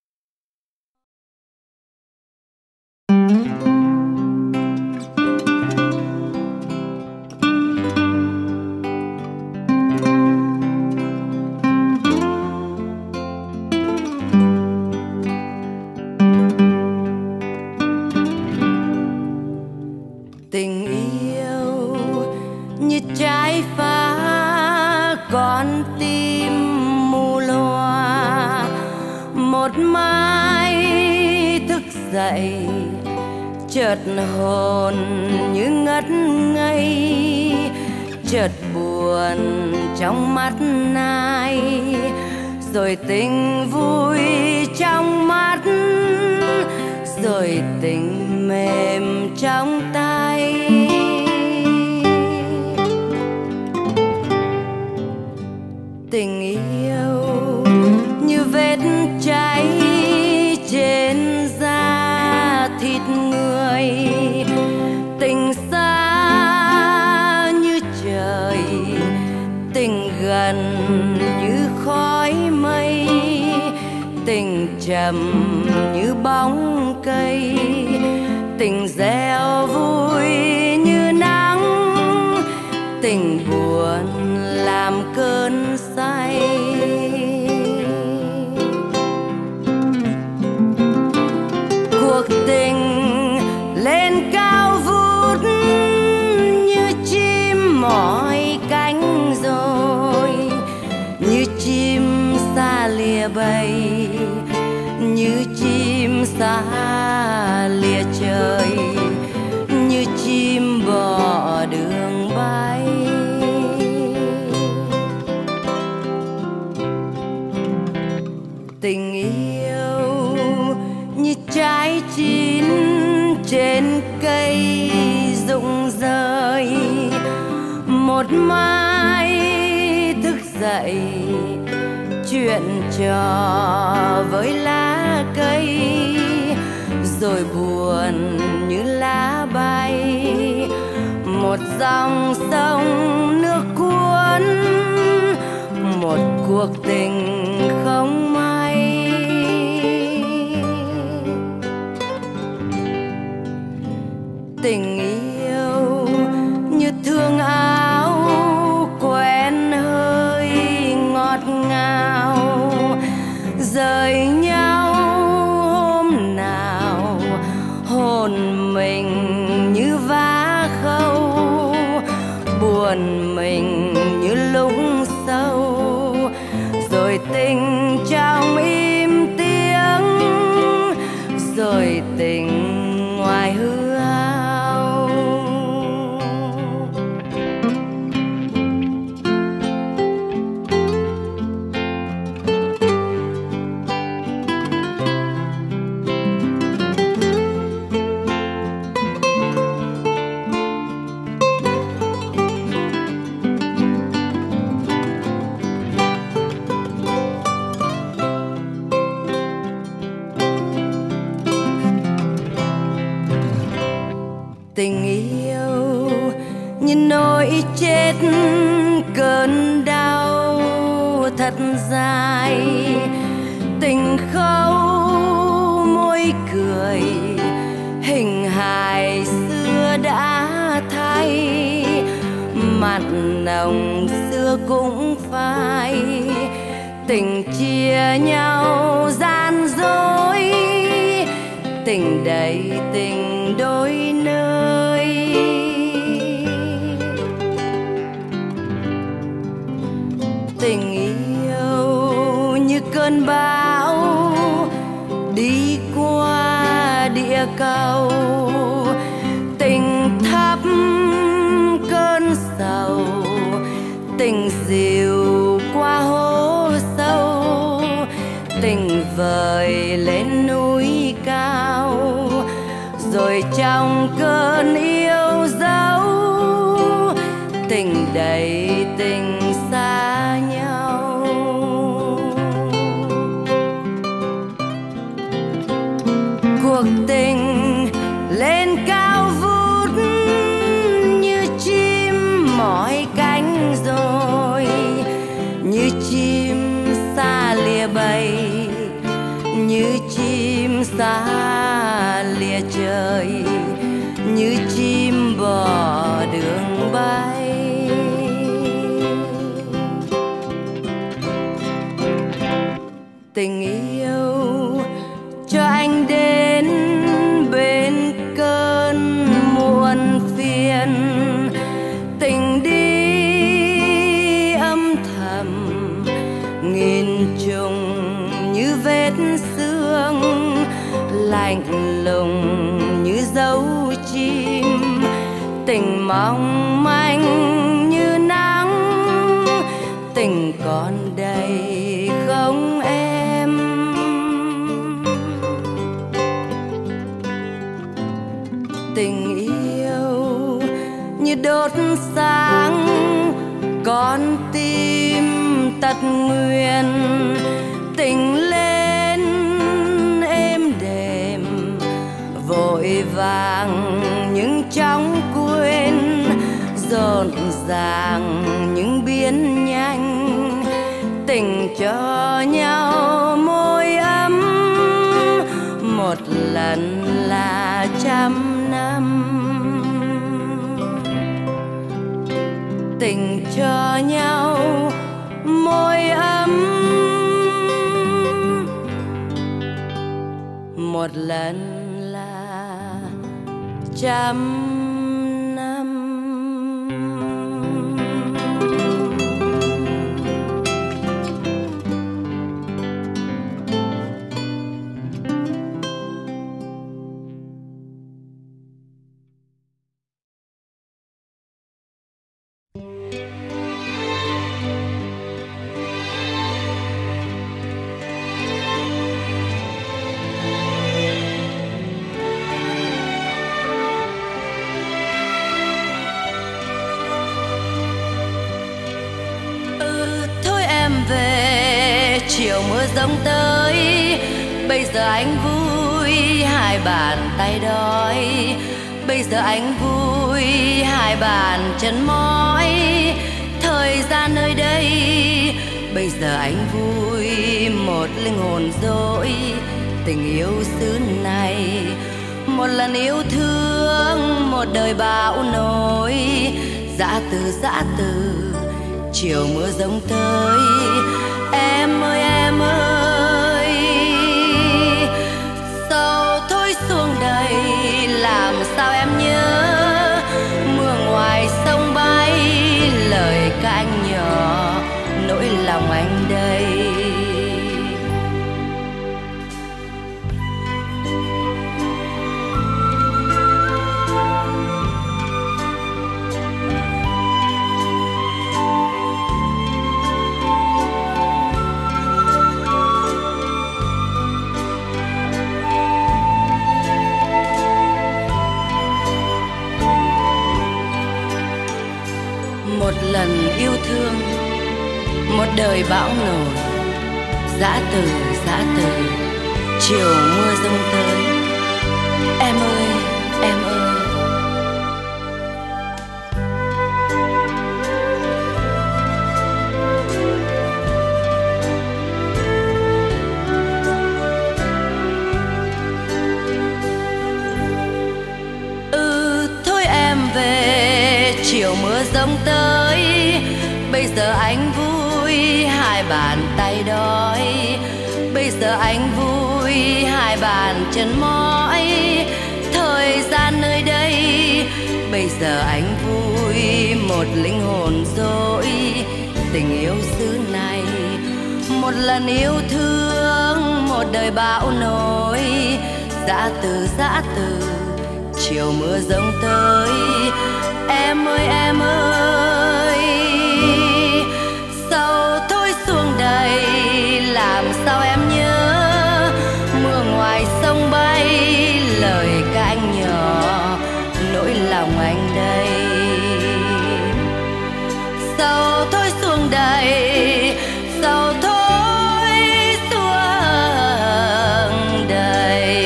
Tình yêu như trái phá, con tim mù loa. Một mai thức dậy, chợt hồn như ngất ngây, chợt buồn trong mắt ai, rồi tình vui trong mắt, rồi tình mềm trong tay. Tình yêu như vết cháy trên da thịt người, tình xa như trời, tình gần như khói mây, tình trầm như bóng cây, tình gieo vui như nắng, tình buồn làm cơn say. lìa bay, như chim xa lìa trời, như chim bỏ đường bay. Tình yêu như trái chín trên cây rụng rơi, một mai thức dậy chuyện trò với lá cây, rồi buồn như lá bay, một dòng sông nước cuốn, một cuộc tình không may. Tình yêu như thương áo quen hơi ngọt ngào, rời nhau hôm nào hồn mình như vá khâu, buồn mình như lúc sâu, rồi tình trong im tiếng, rồi tình ngoài hư ảo. Tình yêu như nỗi chết cơn đau thật dài, tình khâu môi cười hình hài xưa đã thay, mặn nồng xưa cũng phai, tình chia nhau gian dối, tình đầy tình đôi nơi. Tình yêu như cơn bão đi qua địa cầu, tình thắp cơn sầu, tình dịu qua hố sâu, tình vời lên núi cao, rồi trong cơn yêu dấu, tình đầy tình xa nhau. Cuộc tình lên cao vút như chim mỏi cánh rồi, như chim xa lìa bay, như chim xa lìa trời, như chim bỏ đường bay. Tình yêu cho anh đến bên cơn muộn phiền, tình đi âm thầm nghìn trùng như vết sương, lạnh lùng như dấu chim, tình mong manh như nắng, tình còn đây không em. Tình yêu như đốt sáng con tim tật nguyền, tình lên êm đềm vội vàng nhưng chóng quên, rộn ràng nhưng biến nhanh, tình cho nhau môi ấm, một lần là trăm năm. Tình cho nhau môi ấm, một lần là trăm năm. chiều mưa giông tới. Bây giờ anh vui, hai bàn tay đói. Bây giờ anh vui, hai bàn chân mỏi. Thời gian nơi đây, bây giờ anh vui, một linh hồn dỗi. Tình yêu xứ này, một lần yêu thương, một đời bão nổi. Dã từ, chiều mưa giông tới. Em ơi em ơi, sầu thôi xuống đây, làm sao em nhớ mưa ngoài sông bay. Lời ca anh nhỏ, nỗi lòng anh đây. Một lần yêu thương, một đời bão nổi. Dã từ, chiều mưa giông tới. Em ơi, em ơi. Thôi em về, chiều mưa giông tới. Bây giờ anh vui, hai bàn tay đói. Bây giờ anh vui, hai bàn chân mỏi. Thời gian nơi đây, bây giờ anh vui, một linh hồn dỗi. Tình yêu xứ này, một lần yêu thương, một đời bão nổi. Dã từ, chiều mưa giông tới. Em ơi em ơi, sầu thôi xuống đây, làm sao em nhớ mưa ngoài sông bay. Lời ca anh nhỏ, nỗi lòng anh đây. Sầu thôi xuống đây, sầu thôi xuống đây.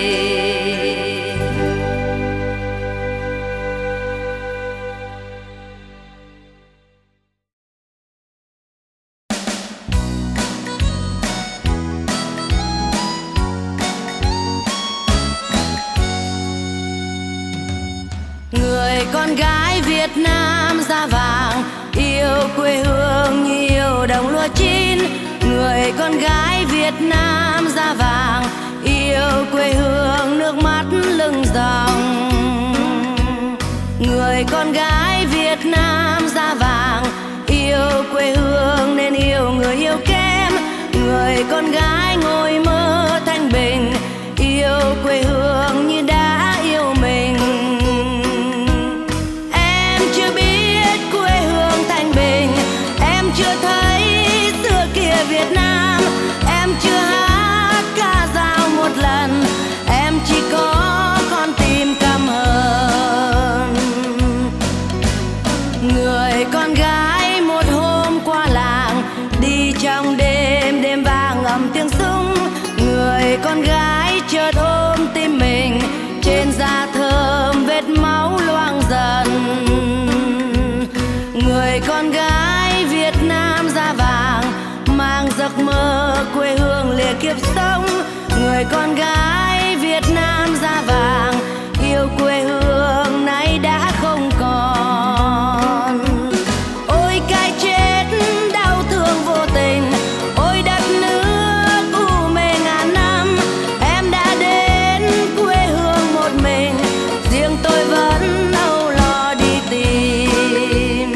Người con gái Việt Nam da vàng, yêu quê hương như yêu đồng lúa chín. Người con gái Việt Nam da vàng, yêu quê hương nước mắt lưng dòng. Người con gái Việt Nam da vàng, yêu quê hương nên yêu người yêu kém. Người con gái ngồi mơ thanh bình, yêu quê hương như đã yêu mình. Chưa thấy xưa kia Việt Nam, em chưa hát ca dao một lần. Em chỉ có con tim căm hờn. Người con gái một hôm qua làng, đi trong đêm, đêm vang ầm tiếng súng. Người con gái chợt ôm tim mình, trên da thơm vết máu loang dần. Người con gái Việt Nam da vàng, mang giấc mơ quê hương lìa kiếp sống. Người con gái Việt Nam da vàng, yêu quê hương nay đã không còn. Ôi cái chết đau thương vô tình, ôi đất nước u mê ngàn năm. Em đã đến quê hương một mình, riêng tôi vẫn âu lo đi tìm.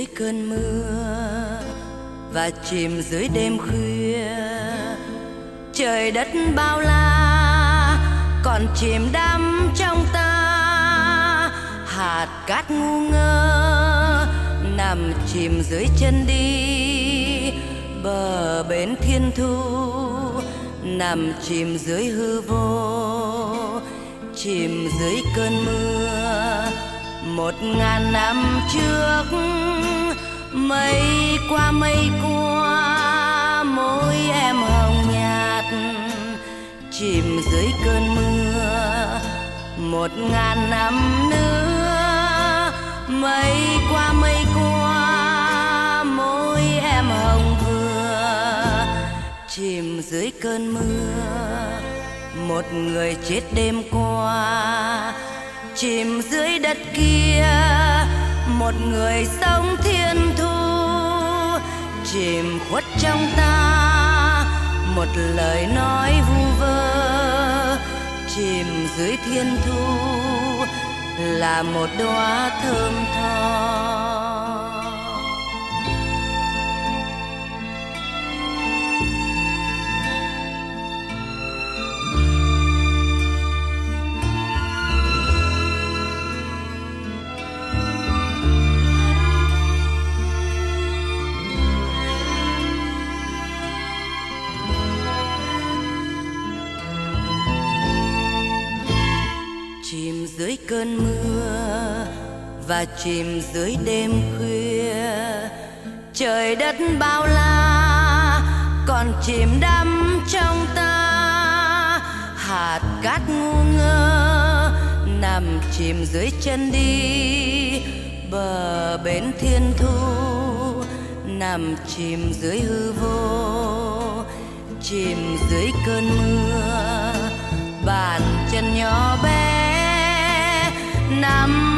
dưới cơn mưa và chìm dưới đêm khuya. Trời đất bao la còn chìm đắm trong ta, hạt cát ngu ngơ nằm chìm dưới chân đi. Bờ bến thiên thu nằm chìm dưới hư vô, chìm dưới cơn mưa 1000 năm trước. Mây qua môi em hồng nhạt, chìm dưới cơn mưa 1000 năm nữa. Mây qua môi em hồng vừa, chìm dưới cơn mưa. Một người chết đêm qua chìm dưới đất kia, một người sống thiên thu chìm khuất trong ta. Một lời nói vu vơ chìm dưới thiên thu là một đóa thơm tho. Chìm dưới cơn mưa và chìm dưới đêm khuya. Trời đất bao la còn chìm đắm trong ta, hạt cát ngu ngơ nằm chìm dưới chân đi. Bờ bến thiên thu nằm chìm dưới hư vô, chìm dưới cơn mưa. Bàn chân nhỏ bé năm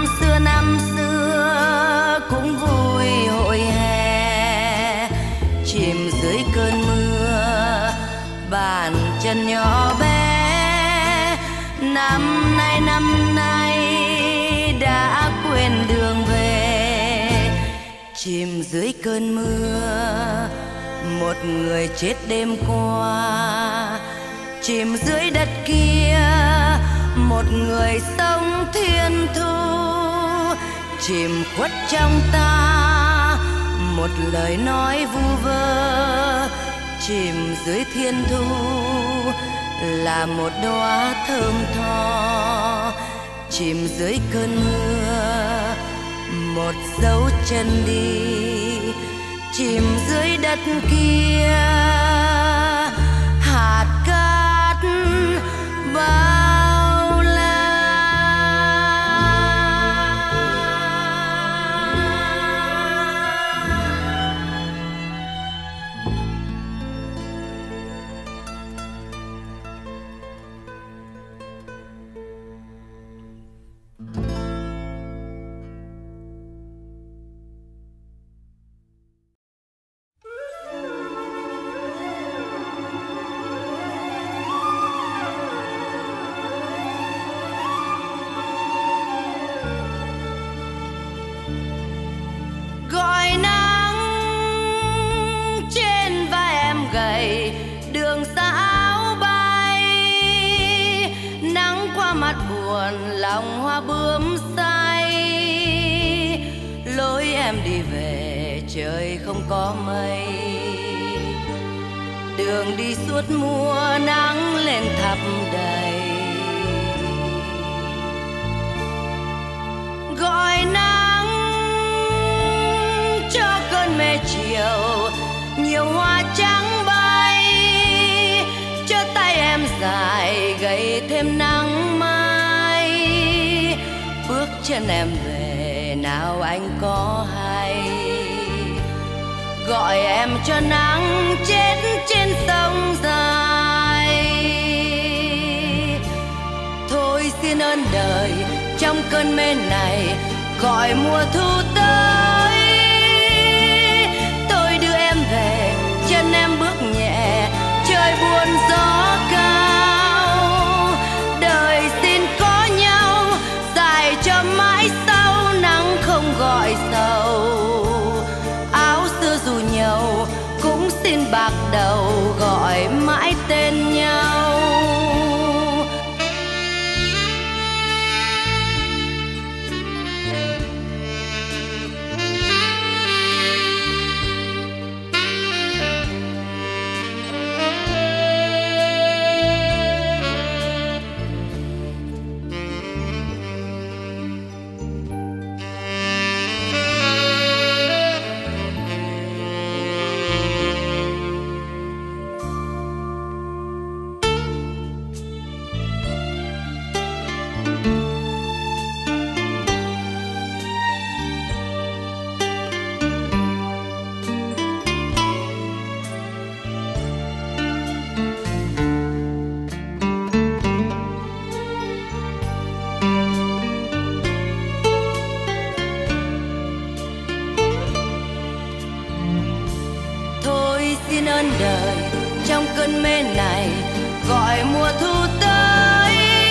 xưa cũng vui hội hè, chìm dưới cơn mưa. Bàn chân nhỏ bé năm nay đã quên đường về, chìm dưới cơn mưa. Một người chết đêm qua chìm dưới đất kia, một người sống thiên thu chìm khuất trong ta. Một lời nói vu vơ chìm dưới thiên thu là một đóa thơm tho. Chìm dưới cơn mưa một dấu chân đi, chìm dưới đất kia hạt cát bao la. Gọi nắng trên vai em gầy, đường xa áo bay. Nắng qua mặt buồn, lòng hoa bướm say. Lối em đi về trời không có mây, đường đi suốt mùa nắng lên thắp đầy. Gọi nắng cho cơn mê chiều, nhiều hoa trắng bay. Cho tay em dài gầy thêm nắng mai. Bước chân em về nào anh có hay, gọi em cho nắng chết trên sông dài. Thôi xin ơn đời trong cơn mê này, gọi mùa thu tới. Tôi đưa em về, chân em bước nhẹ, trời buồn gió cao. Đời xin có nhau, dài cho mãi sau, nắng không gọi sầu. xin bạc đầu gọi mãi tên nhau. Xin ơn đời trong cơn mê này gọi mùa thu tới.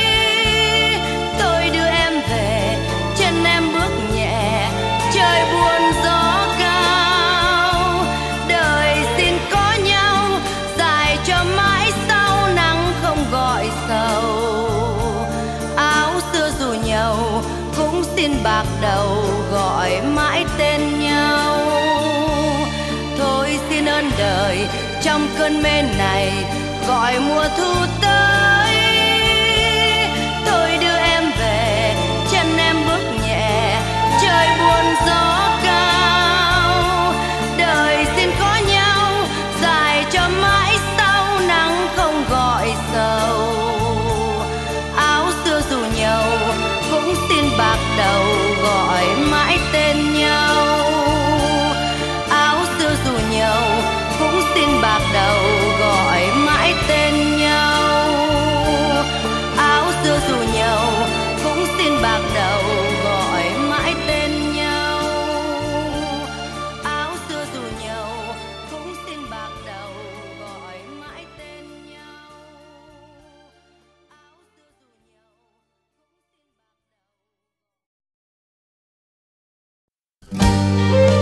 Tôi đưa em về, chân em bước nhẹ, trời buồn gió cao. Đời xin có nhau, dài cho mãi sau nắng không gọi sầu. Áo xưa dù nhầu cũng xin bạc đầu gọi mãi tên nhau. Thôi xin ơn đời trong cơn mê này gọi mùa thu tới. Tôi đưa em về, chân em bước nhẹ, trời buồn gió cao. Đời xin có nhau, dài cho mãi sau nắng không gọi sầu. Áo xưa dù nhầu cũng xin bạc đầu gọi mãi tên nhau. Dù nhầu cũng xin bạc đầu gọi mãi tên nhau. Áo xưa dù nhầu cũng xin bạc đầu gọi mãi tên nhau. Áo xưa dù nhầu cũng xin bạc đầu gọi mãi tên nhau. Áo xưa dù nhầu cũng xin bạc đầu.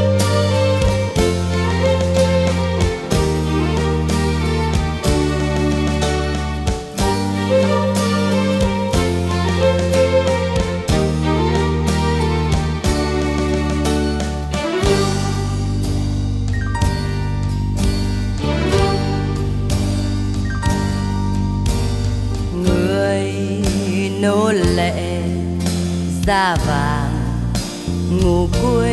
Nô lệ da vàng ngủ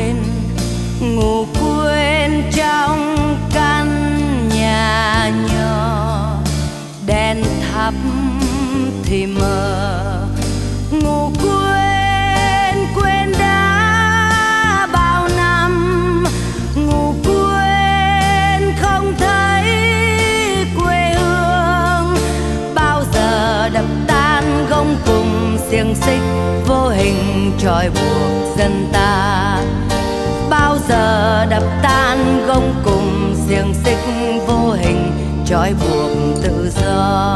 quên trong căn nhà nhỏ. Đèn thắp thì mờ, ngủ quên đã bao năm. Ngủ quên không thấy quê hương, bao giờ đập tan gông cùng xiềng xích vô hình trói buộc dân ta. Bao giờ đập tan gông cùng xiềng xích vô hình trói buộc tự do.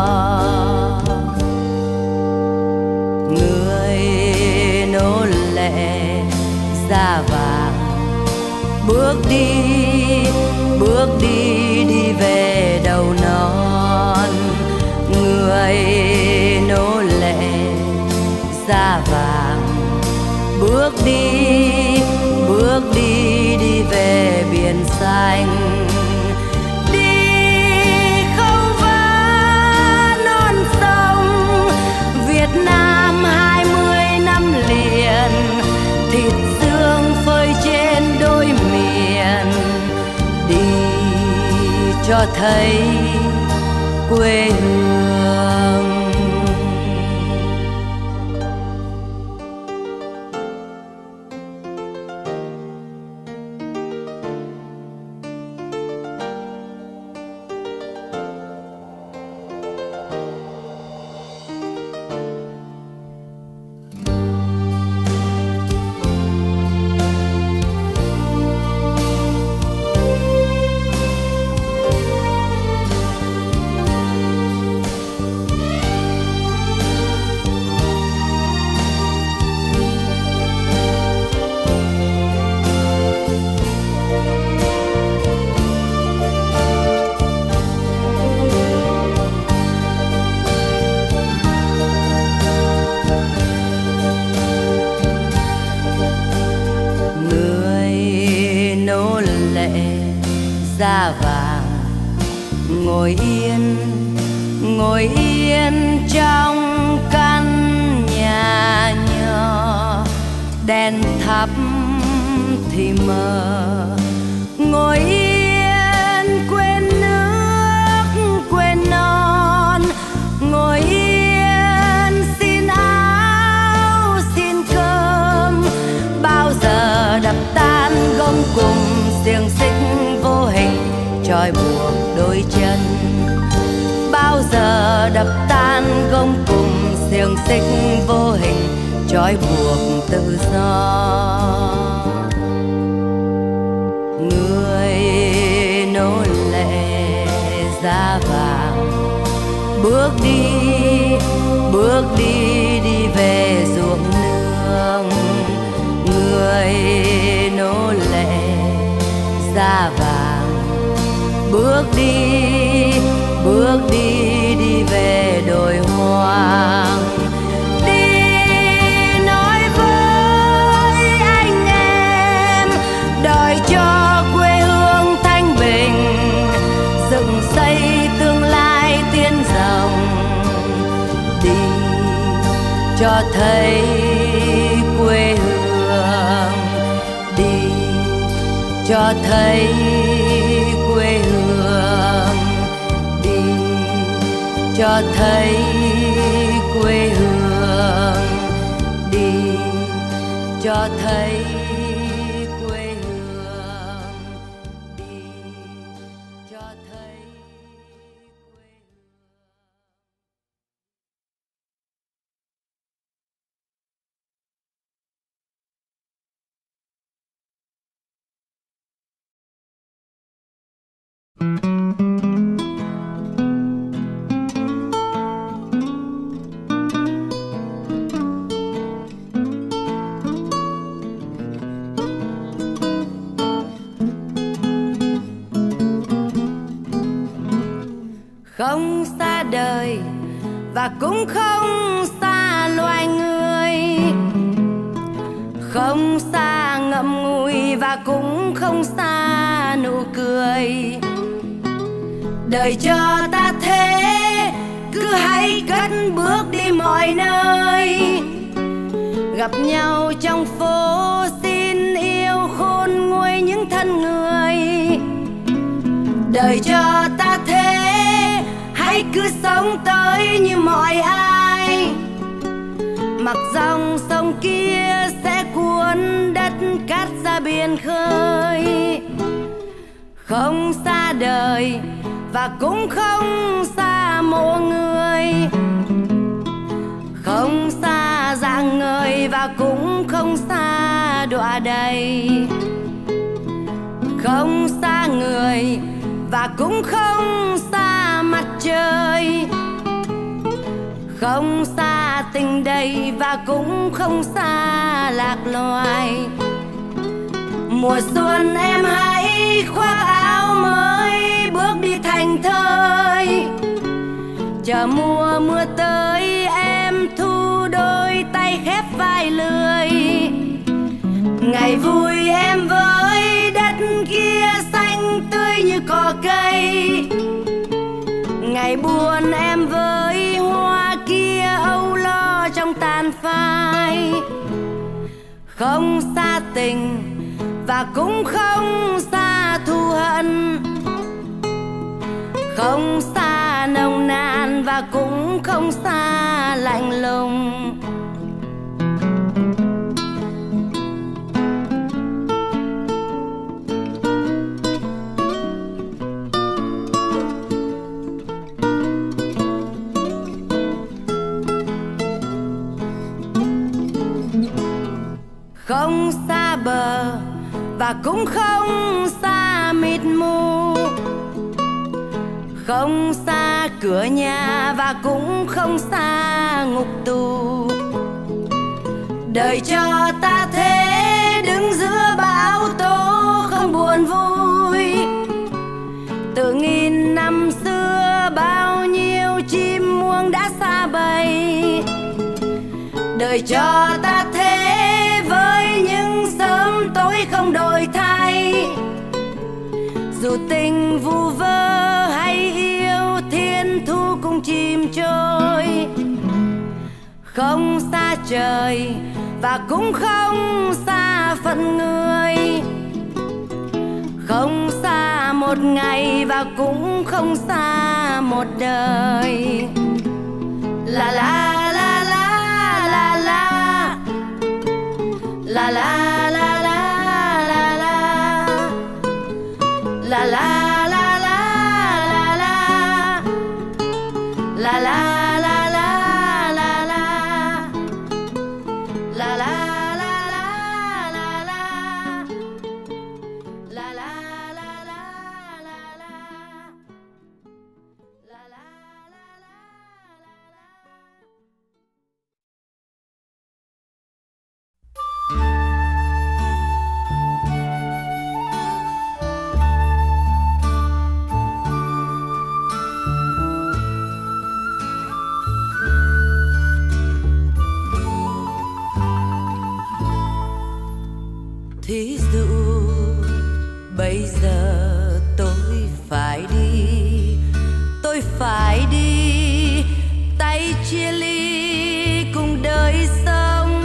Người nô lệ da vàng bước đi đi về đầu non. Người nô lệ da vàng bước đi đi về biển xanh. Đi khâu vá non sông Việt Nam 20 năm liền, thịt xương phơi trên đôi miền. Đi cho thấy quê hương. lệ da vàng, ngồi yên trong căn nhà nhỏ, đèn thắp thì mờ. Ngồi yên quên nước quên non, ngồi yên xin áo xin cơm. Bao giờ đập tan gông cùng xiềng xích vô hình trói buộc đôi chân. Bao giờ đập tan gông cùng xiềng xích vô hình trói buộc tự do. Người nô lệ da vàng bước đi đi về ruộng nương. Người nô lệ da vàng bước đi đi về đồi hoang. Đi nói với anh em đòi cho quê hương thanh bình, dựng xây tương lai tiên rồng. Đi cho thấy quê hương, đi cho thấy quê hương, đi cho thấy quê hương, đi cho thấy quê hương, đi cho thấy quê hương. Không xa đời và cũng không xa loài người, không xa ngậm ngùi và cũng không xa nụ cười. Đời cho ta thế, cứ hãy cất bước đi mọi nơi. Gặp nhau trong phố xin yêu khôn nguôi những thân người. Đời cho ta thế, hãy cứ sống tới như mọi ai. Mặc dòng sông kia sẽ cuốn đất cát ra biển khơi. Không xa đời và cũng không xa mộ người, không xa dạng người và cũng không xa đọa đầy. Không xa người và cũng không xa mặt trời, không xa tình đầy và cũng không xa lạc loài. Mùa xuân em hãy khoác áo mới bước đi thành thơi. Chờ mùa mưa tới em thu đôi tay khép vai lười. Ngày vui em với đất kia xanh tươi như cỏ cây. Ngày buồn em với hoa kia âu lo trong tàn phai. Không xa tình và cũng không xa thù hận, không xa nồng nàn và cũng không xa lạnh lùng. Không xa bờ và cũng không xa mịt mù, không xa cửa nhà và cũng không xa ngục tù. Đời cho ta thế, đứng giữa bão tố không buồn vui. Từ nghìn năm xưa bao nhiêu chim muông đã xa bầy. Đời cho ta thế với những sớm tối không đổi thay. dù tình vu vơ hay yêu thiên thu cùng chìm trôi, không xa trời và cũng không xa phận người, không xa một ngày và cũng không xa một đời. La la la la la la la la la la la la la la la la la la. Thí dụ bây giờ tôi phải đi, tay chia ly cùng đời sống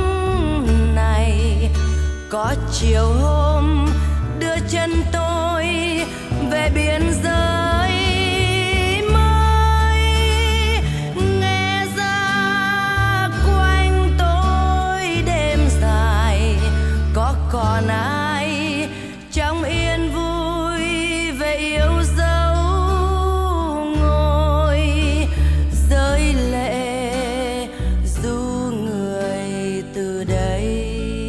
này. Có chiều hôm đưa chân tôi về biên giới mới, nghe ra quanh tôi đêm dài có còn ai trong yên vui về yêu dấu, ngồi rơi lệ du người từ đây.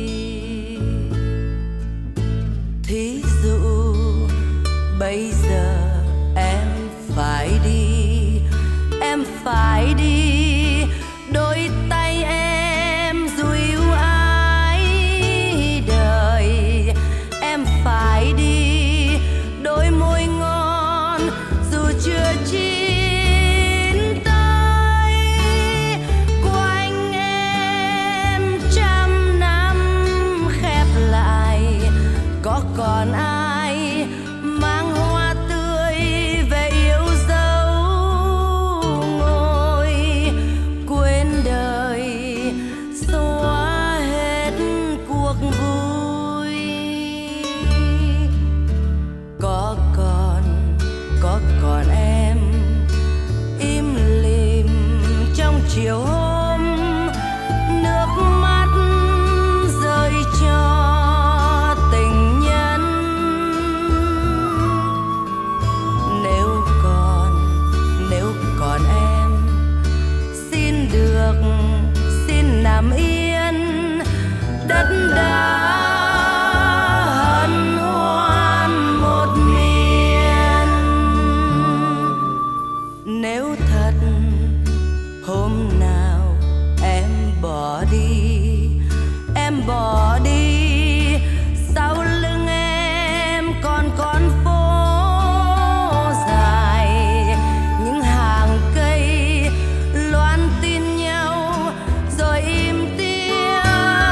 Thí dụ bây giờ em phải đi, đôi tay em dù yêu ái đời. Em phải đi, đôi môi ngon dù chưa chín tới. Quanh em trăm năm khép lại, có còn ai mang hoa tươi về yêu dấu, ngồi quên đời xóa hết cuộc vui. Có còn em im lìm trong chiều hôm, nước mắt rơi cho tình nhân. Nếu còn em xin nằm yên đất đai hân hoan một miền. Nếu thật hôm nào em bỏ đi, sau lưng em còn con phố dài, những hàng cây loan tin nhau rồi im tiếng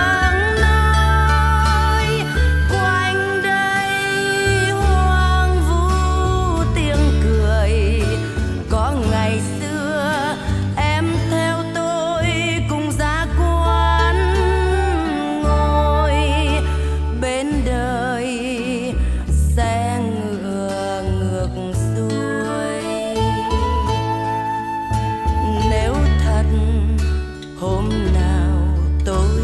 nói. Quanh đây hoang vu tiếng cười, có ngày xưa em theo tôi cùng ra quán, ngồi bên đời xe ngựa ngược xuôi. Nếu thật hôm nào tôi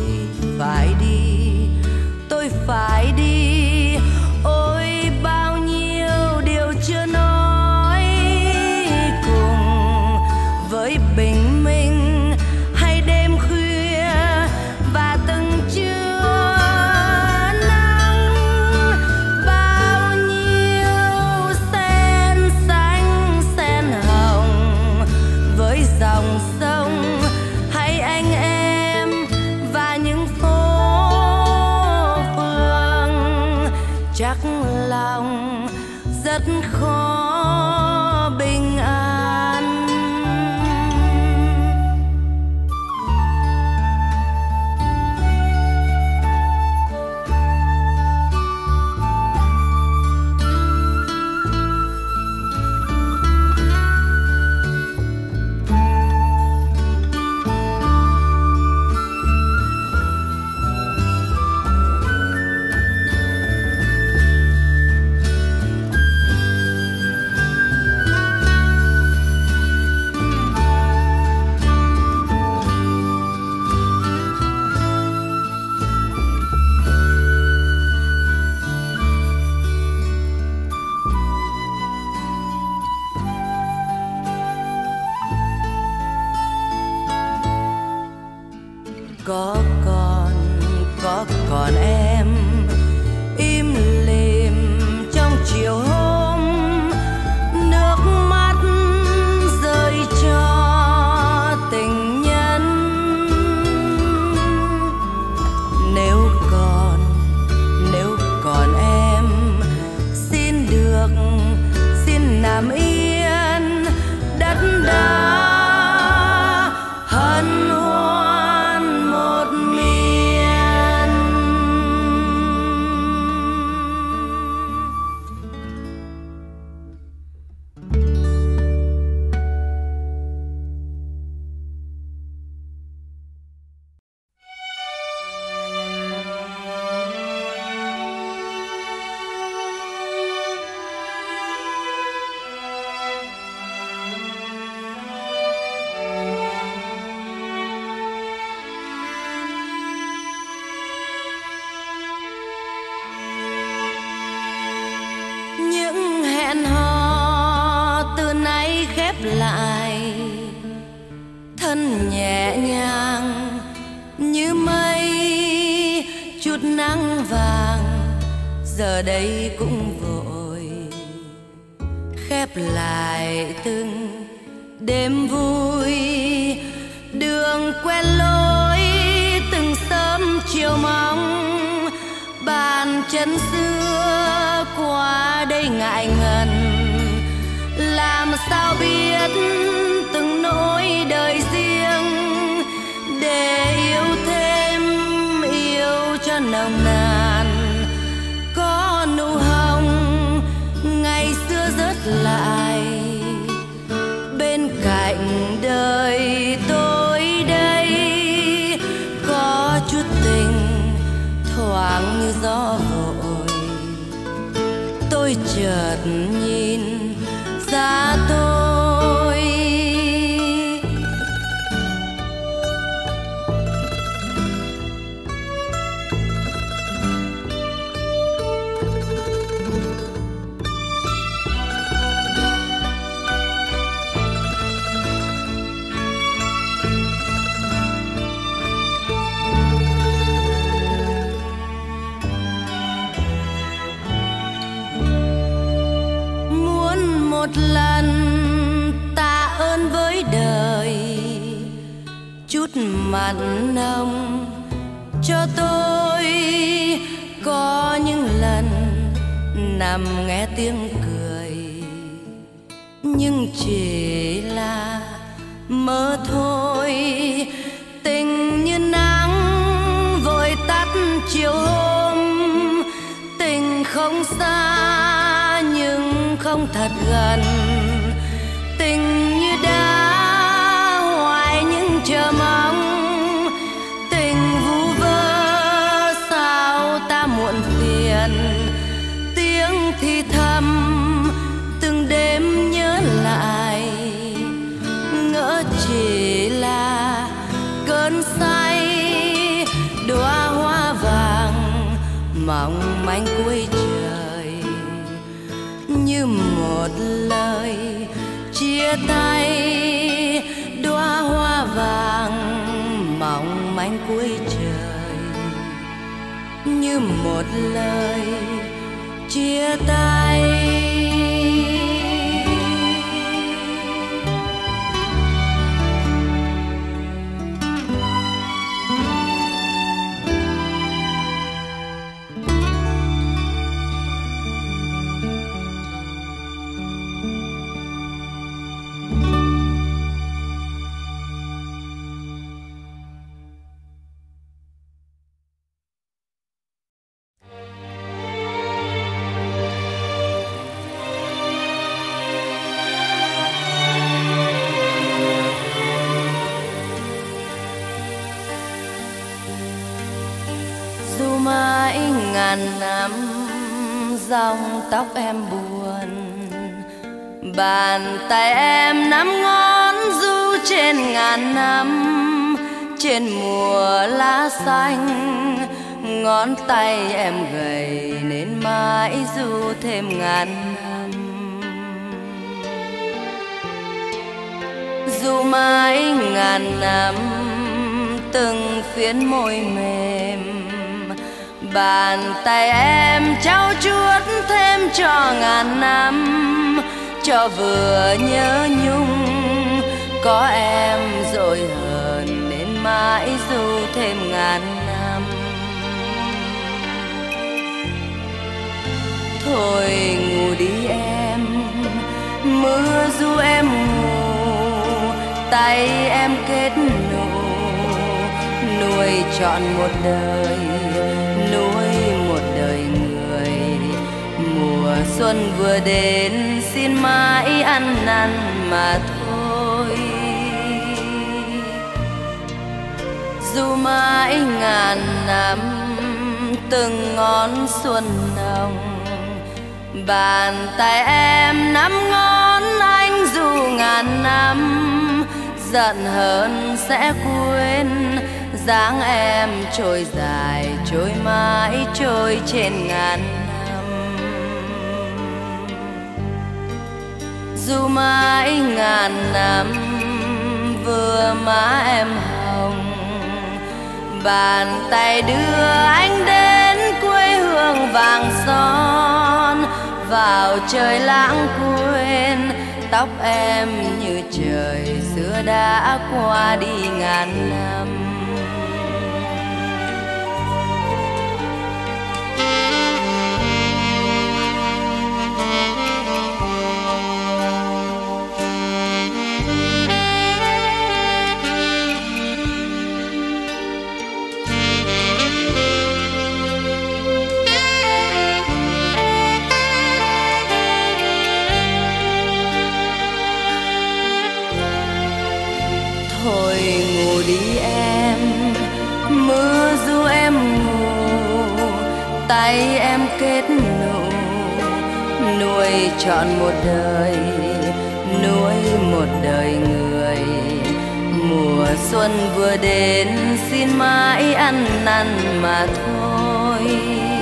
phải đi, ôi bao nhiêu điều chưa nói cùng với bình minh hay đêm khuya và từng trưa nắng. Bao nhiêu sen xanh sen hồng với dòng sông hay anh em và những phố phường, chắc lòng rất khó bình an. được xin nằm yên đất đai hân hoan một miền. Những hẹn hò từ nay khép lại, thân nhẹ nhàng như mây chút nắng vàng, giờ đây cũng vội khép lại từng đêm vui. Đường quen lối từng sớm chiều mong, bàn chân xưa qua đây ngại ngần. Làm sao biết từng nỗi đời riêng, để yêu thêm yêu cho nồng nàn. Có nụ hồng ngày xưa rớt lại, bên cạnh đời tôi đây có chút tình thoáng như gió vội. Tôi chợt nhìn ra tôi một lần tạ ơn với đời, chút mặn nồng cho tôi. Có những lần nằm nghe tiếng cười, nhưng chỉ là mơ thôi. Tình như nắng vội tắt chiều hôm, tình không xa nhưng không thật gần. Tình như đá hoài nhưng chờ mong, tình vu vơ sao ta muộn phiền. Tiếng thì thầm từng đêm nhớ lại, ngỡ chỉ là cơn say. Đóa hoa vàng mỏng manh cuối trời, như một lời chia tay. Đóa hoa vàng mỏng manh cuối trời, như một lời chia tay. Mãi ngàn năm dòng tóc em buồn, bàn tay em nắm ngón du trên ngàn năm. Trên mùa lá xanh ngón tay em gầy nên mãi du thêm ngàn năm. Dù mãi ngàn năm từng phiến môi mềm, bàn tay em trao chuốt thêm cho ngàn năm. Cho vừa nhớ nhung có em rồi hờn nên mãi du thêm ngàn năm. Thôi ngủ đi chọn một đời nuôi một đời người. Mùa xuân vừa đến xin mãi ăn năn mà thôi. Dù mãi ngàn năm từng ngón xuân nồng, bàn tay em nắm ngón anh dù ngàn năm. Giận hơn sẽ quên dáng em trôi dài trôi mãi trôi trên ngàn năm. Dù mãi ngàn năm vừa má em hồng, bàn tay đưa anh đến quê hương vàng son. Vào trời lãng quên tóc em như trời xưa đã qua đi ngàn năm. Thôi ngủ đi em, mưa du em ngủ, tay em kết nụ, nuôi trọn một đời, nuôi một đời người. Mùa xuân vừa đến xin mãi ăn năn mà thôi.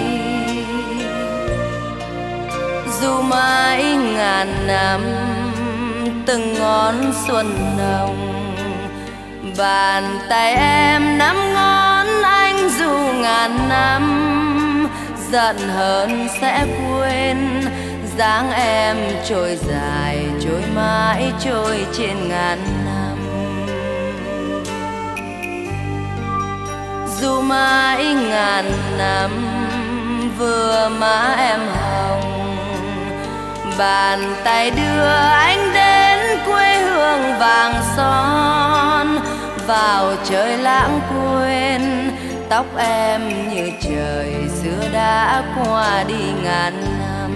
Dù mãi ngàn năm từng ngón xuân nồng, bàn tay em nắm ngón anh dù ngàn năm. Giận hơn sẽ quên dáng em trôi dài trôi mãi trôi trên ngàn năm. Dù mãi ngàn năm vừa má em hồng, bàn tay đưa anh đến quê hương vàng son. Vào trời lãng quên tóc em như trời xưa đã qua đi ngàn năm.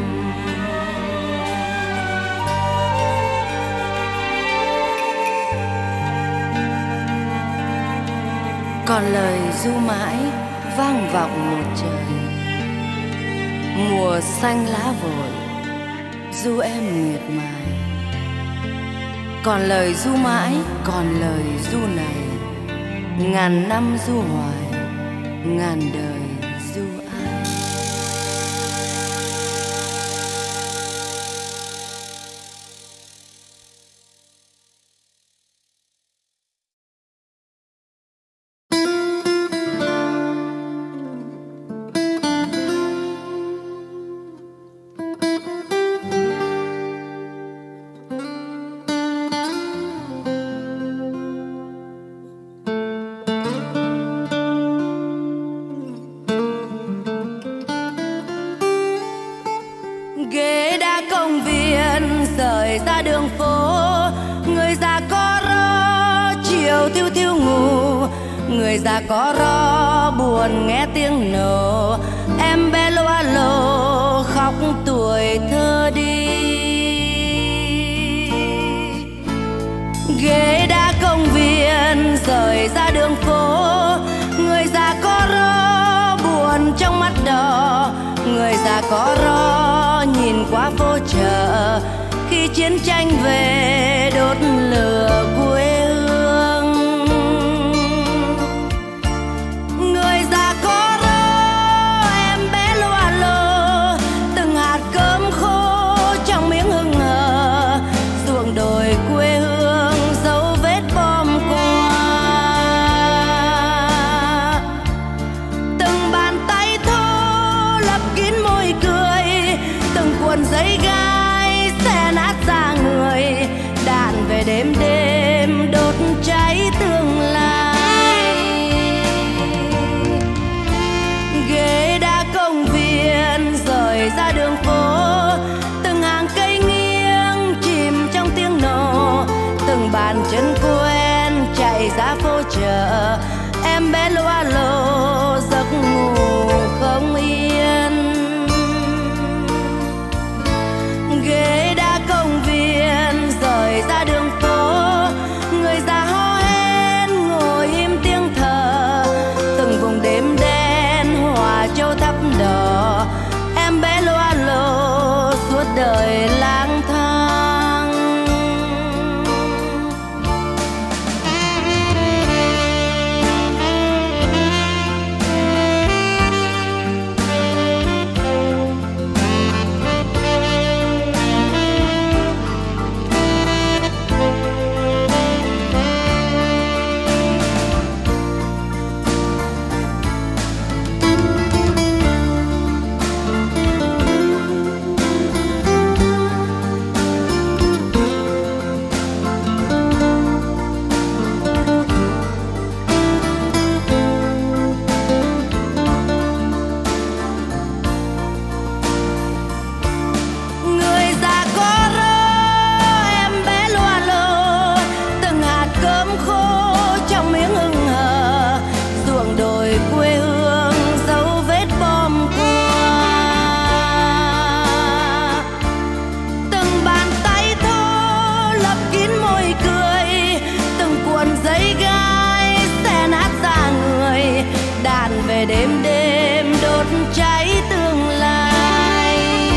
Còn lời ru mãi vang vọng một trời. Mùa xanh lá vội ru em miệt mài. Còn lời ru mãi, còn lời ru này, ngàn năm ru hoài, ngàn đời ru ai. Ghế đá công viên rời ra đường phố, người già có ró chiều thiêu thiêu ngủ. Người già có ró buồn nghe tiếng nổ, em bé loa lồ khóc tuổi thơ đi. Ghế đá công viên rời ra đường phố, người già có ró buồn trong mắt đỏ. Người già có ró nhìn qua phố chợ khi chiến tranh về đốt lửa quê hương. Người già có ró em bé loa lồ, từng hạt cơm khô trong miếng hưng hờ. Ruộng đồi quê hương dấu vết bom qua, từng bàn tay thô lấp kín môi cười, từng cuộn giấy gai xé nát da người. Đạn về đêm đêm đốt cháy tương lai. Ghế đá công viên rời ra đường phố, từng hàng cây nghiêng chìm trong tiếng nổ. Từng bàn chân quen chạy ra phố chợ, em bé loa lồ lang thang. Đêm đêm đốt cháy tương lai.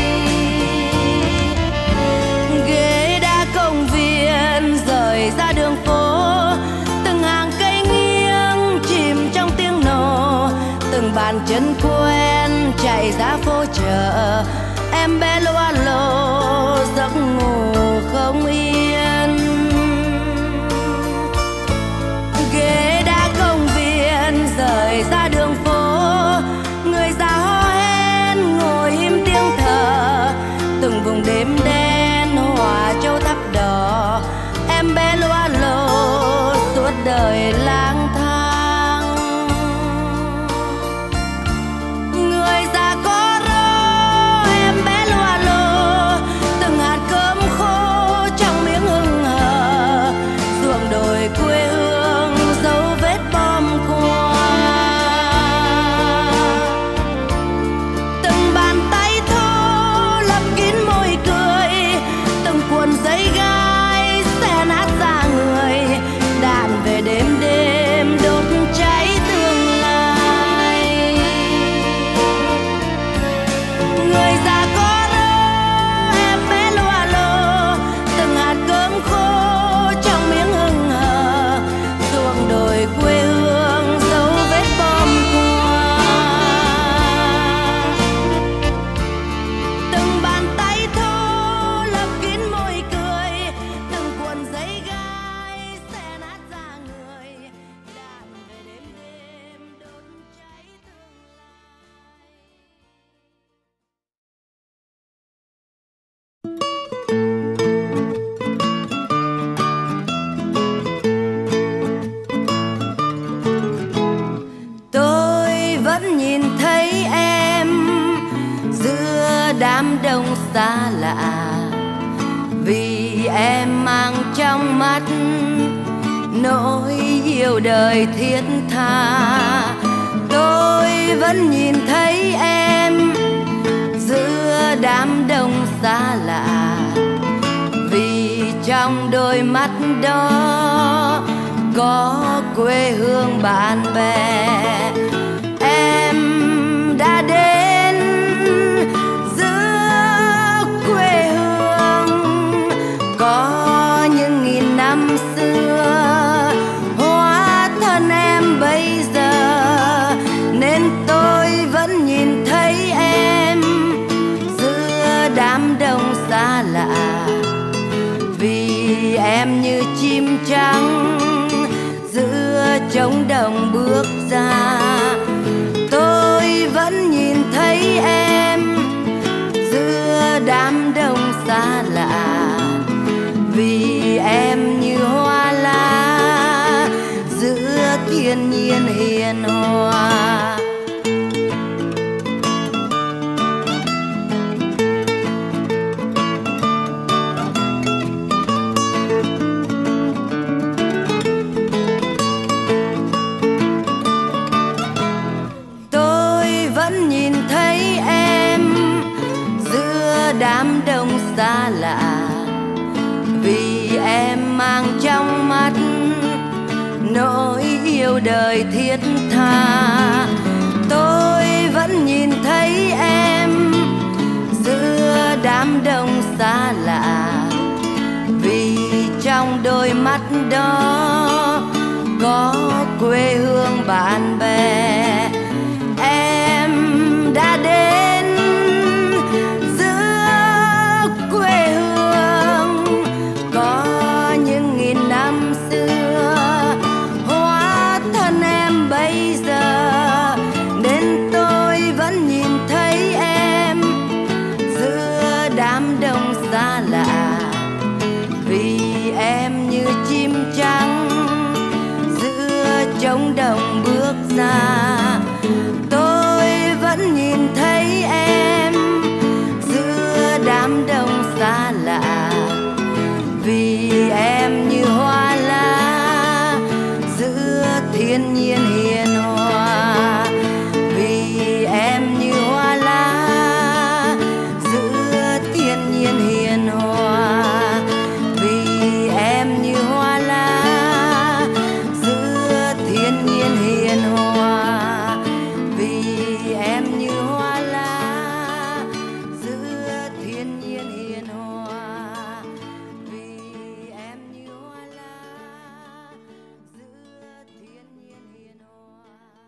Ghế đá công viên rời ra đường phố, từng hàng cây nghiêng chìm trong tiếng nổ, từng bàn chân quen chạy ra phố chợ. Em bé loa lồ giấc ngủ không yên. Ghế đá công viên rời ra đường phố, người già hò hét ngồi im tiếng thở, từng vùng đêm đen hòa châu tháp đỏ. Em bé loa lồ suốt đời lang thang. Người già có rô, em bé loa lồ, từng hạt cơm khô trong miếng hừng hờ, ruộng đồi quê hương dấu vết bom qua. Từng bàn tay thô lấp kín môi cười, từng cuộn giấy gai xé nát da người. Đạn về đêm đêm đốt cháy tương lai. Người già có rô, em bé loa lồ, từng hạt cơm khô trong miếng hừng hờ, ruộng đồi quê hương dấu vết bom qua. Từng bàn tay thô lấp kín môi cười, từng cuộn giấy gai xé nát da người. Đạn về đêm đêm đốt cháy tương lai. Tôi vẫn nhìn thấy em giữa đám đông xa lạ, vì em mang trong mắt nỗi yêu đời thiết tha. Tôi vẫn nhìn thấy em giữa đám đông xa lạ, vì trong đôi mắt đó có quê hương bạn bè. Em đã đến giữa quê hương có những nghìn năm xưa, hóa thân em bây giờ, nên tôi vẫn nhìn thấy em giữa đám đông xa lạ, vì em như chim trắng giữa trống đồng bước ra. Tôi vẫn nhìn thấy em giữa đám đông xa lạ, vì em như hoa lá giữa thiên nhiên hiền hòa. Đám đông xa lạ, vì em mang trong mắt nỗi yêu đời thiết tha. Tôi vẫn nhìn thấy em giữa đám đông xa đông xa lạ. Vì em như chim trắng giữa trống đồng bước ra, tôi vẫn nhìn thấy em giữa đám đông xa lạ. Vì em như hoa lá giữa thiên nhiên hiền hòa. Vì em như hoa lá giữa thiên nhiên hiền hòa. Vì em như hoa lá giữa thiên nhiên hiền hòa. Vì em như hoa lá giữa thiên nhiên hiền hòa. Vì em như hoa lá giữa thiên nhiên hiền hòa.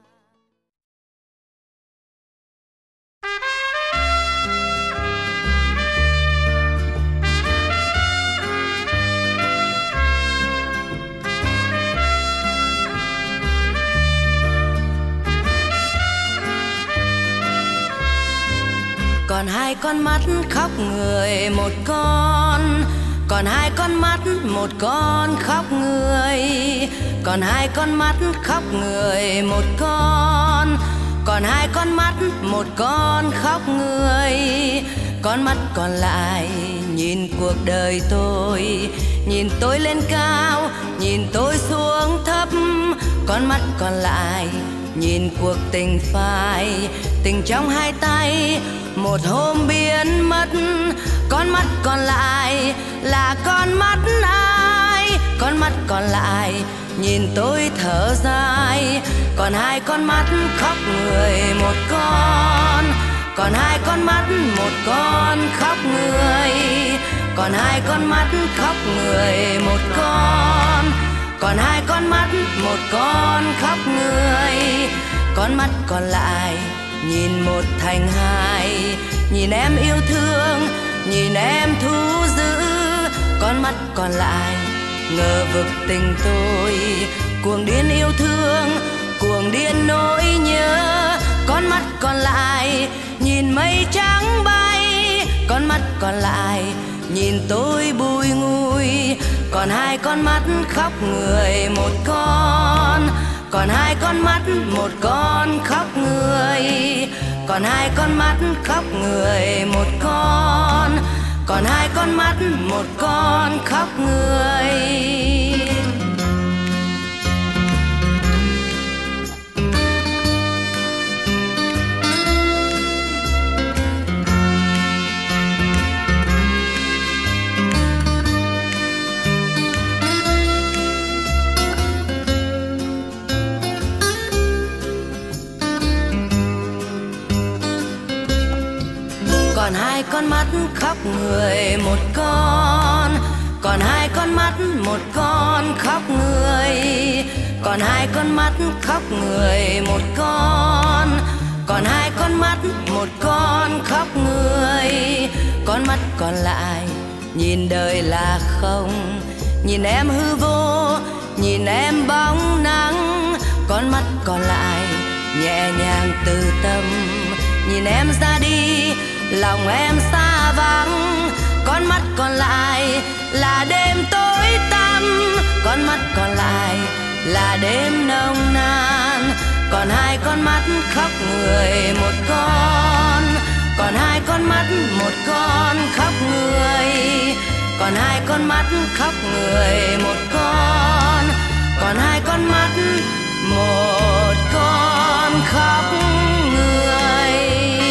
Còn hai con mắt khóc người một con, còn hai con mắt một con khóc người. Còn hai con mắt khóc người một con, còn hai con mắt một con khóc người. Con mắt còn lại nhìn cuộc đời tôi, nhìn tôi lên cao, nhìn tôi xuống thấp. Con mắt còn lại nhìn cuộc tình phai, tình trong hai tay một hôm biến mất. Con mắt còn lại là con mắt ai? Con mắt còn lại nhìn tôi thở dài. Còn hai con mắt khóc người một con, còn hai con mắt một con khóc người. Còn hai con mắt khóc người một con, còn hai con mắt một con khóc người. Con mắt còn lại nhìn một thành hai, nhìn em yêu thương, nhìn em thu giữ. Con mắt còn lại ngờ vực tình tôi, cuồng điên yêu thương, cuồng điên nỗi nhớ. Con mắt còn lại nhìn mây trắng bay, con mắt còn lại nhìn tôi bùi ngùi. Còn hai con mắt khóc người một con, còn hai con mắt một con khóc người. Còn hai con mắt khóc người một con, còn hai con mắt một con khóc người. Còn hai con mắt khóc người một con, còn hai con mắt một con khóc người. Còn hai con mắt khóc người một con, còn hai con mắt một con khóc người. Con mắt còn lại nhìn đời là không, nhìn em hư vô, nhìn em bóng nắng. Con mắt còn lại nhẹ nhàng từ tâm, nhìn em ra đi lòng em xa vắng. Con mắt còn lại là đêm tối tăm, con mắt còn lại là đêm nồng nàn. Còn hai con mắt khóc người một con, còn hai con mắt một con khóc người. Còn hai con mắt khóc người một con, còn hai con mắt một con khóc người.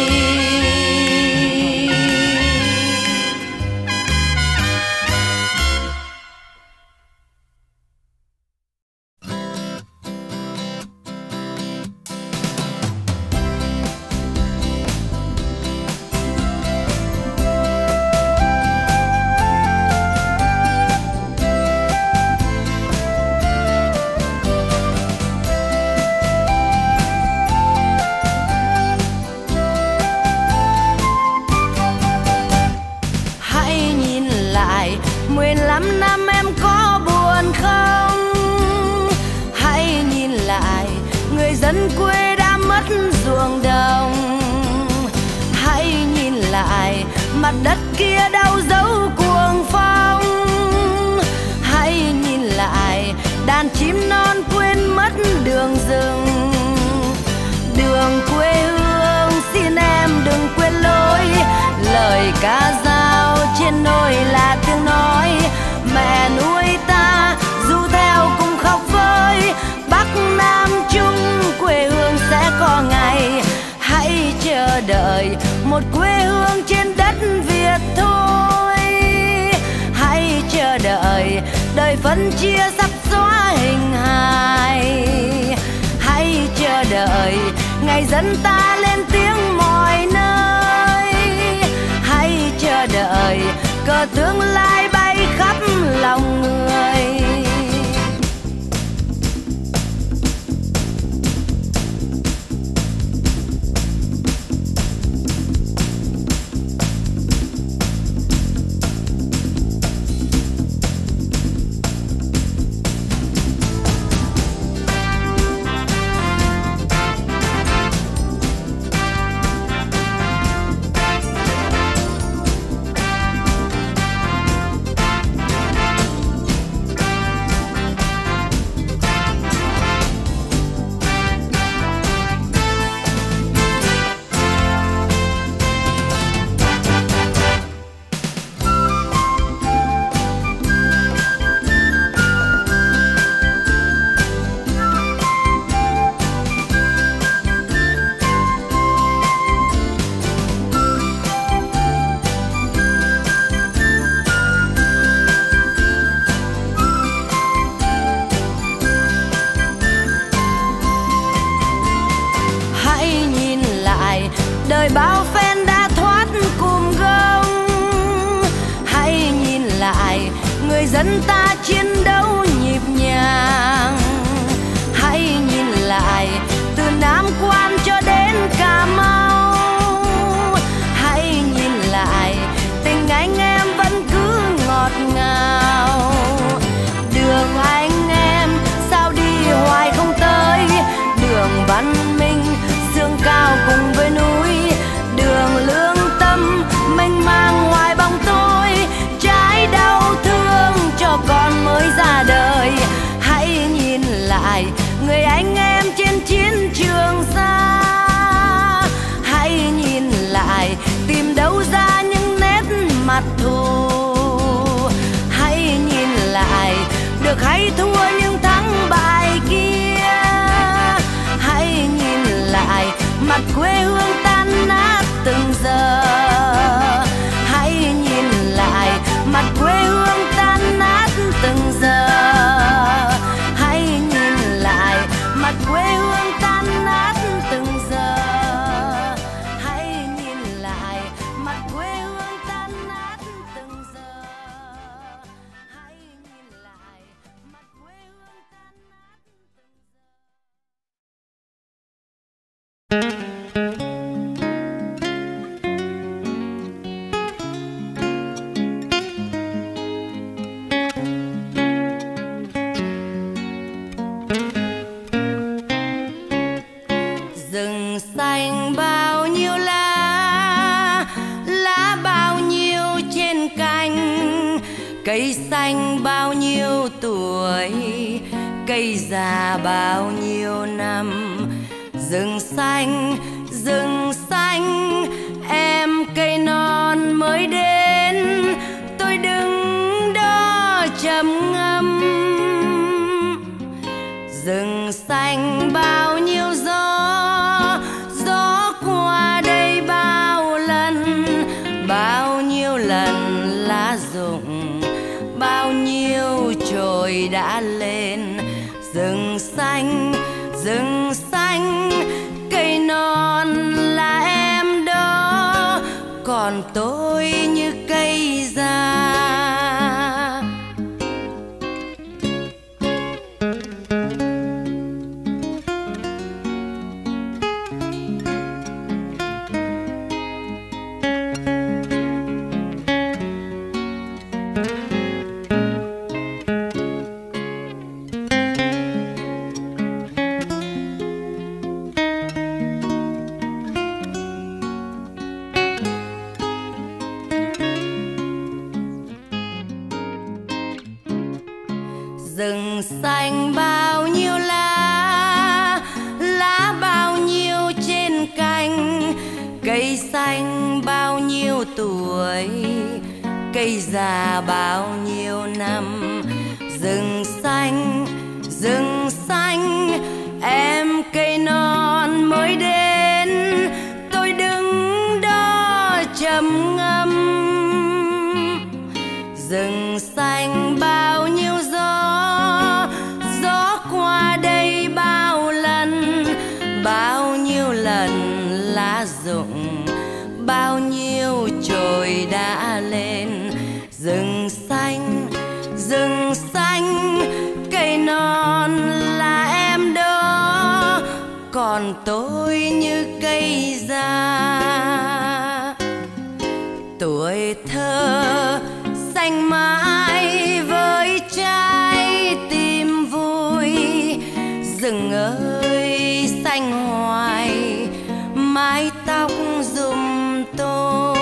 dân quê đã mất ruộng đồng. Hãy nhìn lại mặt đất kia đâu dấu cuồng phong. Hãy nhìn lại đàn chim non quên mất đường rừng. Đường quê hương xin em đừng quên lối, lời ca dao trên nôi là tiếng nói mẹ nuôi ta du theo cùng khóc với. Bắc Nam Trung quê hương sẽ có ngày, hãy chờ đợi một quê hương trên đất Việt thôi. Hãy chờ đợi đời phân chia sắp xóa hình hài. Hãy chờ đợi ngày dân ta lên tiếng mọi nơi. Hãy chờ đợi cờ tương lai bay khắp lòng người. Đời bao phen đã thoát cùm gông. Hãy nhìn lại người dân ta chiến đấu nhịp nhàng. Hãy nhìn lại từ Nam Quan cho đến Cà Mau. Hãy nhìn lại tình anh em vẫn cứ ngọt ngào. Đường anh em sao đi hoài không tới, đường văn minh sương cao cùng với núi. Đường lương tâm mênh mang ngoài bóng tối, trái đau thương cho con mới ra đời. Hãy nhìn lại người anh em trên chiến trường xa. Hãy nhìn lại tìm đâu ra những nét mặt thù. Hãy nhìn lại được hay thua những thắng bại kia. Hãy nhìn lại mặt quê hương tan nát từng giờ. Hãy nhìn lại mặt quê hương tan nát từng giờ. Hãy nhìn lại mặt quê hương tan nát từng giờ. Hãy nhìn lại mặt quê hương tan nát từng giờ. Hãy nhìn lại mặt quê hương tan nát từng giờ. Rừng xanh bao nhiêu lá, lá bao nhiêu trên cành. Cây xanh bao nhiêu tuổi, cây già bao nhiêu năm. Rừng xanh, em cây non mới đến. Tôi đứng đó trầm ngâm. Rừng xanh bao nhiêu gió, gió qua đây bao nhiêu lần lá rụng, bao nhiêu chồi đã lên. Rừng xanh, cây non là em đó, còn tôi như cây già. Rừng xanh bao nhiêu lá, lá bao nhiêu trên cành. Cây xanh bao nhiêu tuổi, cây già bao nhiêu năm. Rừng xanh, rừng xanh, em cây non mới đến. Tôi đứng đó trầm ngâm. Rừng xanh bao nhiêu gió, gió qua đây bao lần. Bao nhiêu lần lá rụng, bao nhiêu chồi đã lên. Rừng xanh, rừng xanh, cây non là em đó, còn tôi như cây già. Tuổi thơ xanh mãi với trái tim vui. Rừng ơi xanh hoài, mái tóc giùm tôi.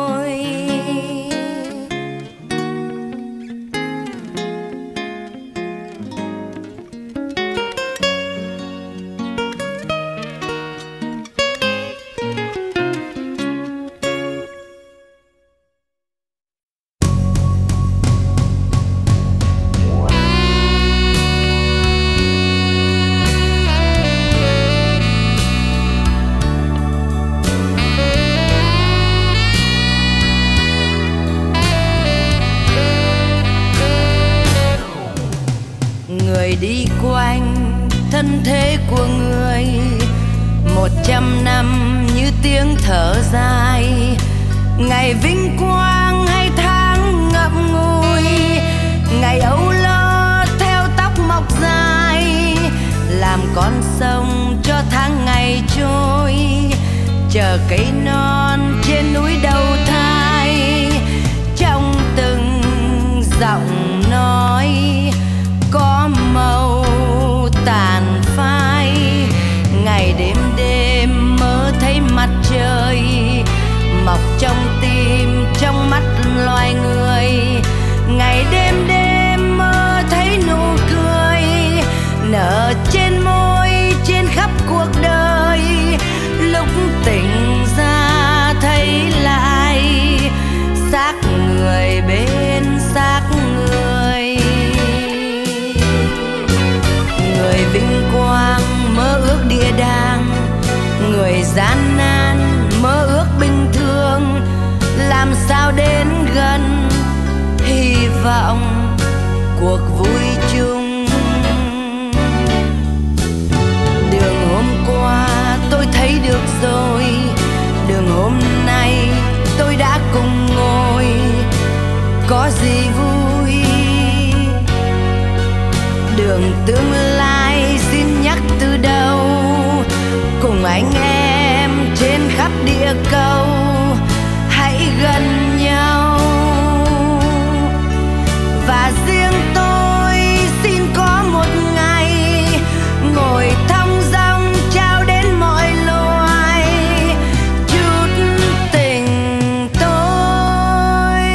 Đi quanh thân thế của người, 100 năm như tiếng thở dài. Ngày vinh quang hay tháng ngậm ngùi, ngày âu lo theo tóc mọc dài. Làm con sông cho tháng ngày trôi, chờ cây non trên núi đầu thai. Trong từng giọng nói có màu tàn phai. Ngày đêm đêm mơ thấy mặt trời mọc trong tim trong mắt loài người. Ngày đêm đêm mơ thấy nụ cười nở trên môi trên khắp cuộc đời. Lúc tỉnh ra thấy lại xác người bên xác người. Người vinh quang mơ ước địa đàng, người gian nan mơ ước bình thường. Làm sao đến gần hy vọng cuộc vui chung. Đường hôm qua tôi thấy được rồi, đường hôm nay tôi đã cùng ngồi. Có gì vui, đường tương lai xin nhắc từ đầu. Cùng anh em trên khắp địa cầu hãy gần nhau. Và riêng tôi xin có một ngày ngồi thong dong trao đến mọi loài chút tình tôi.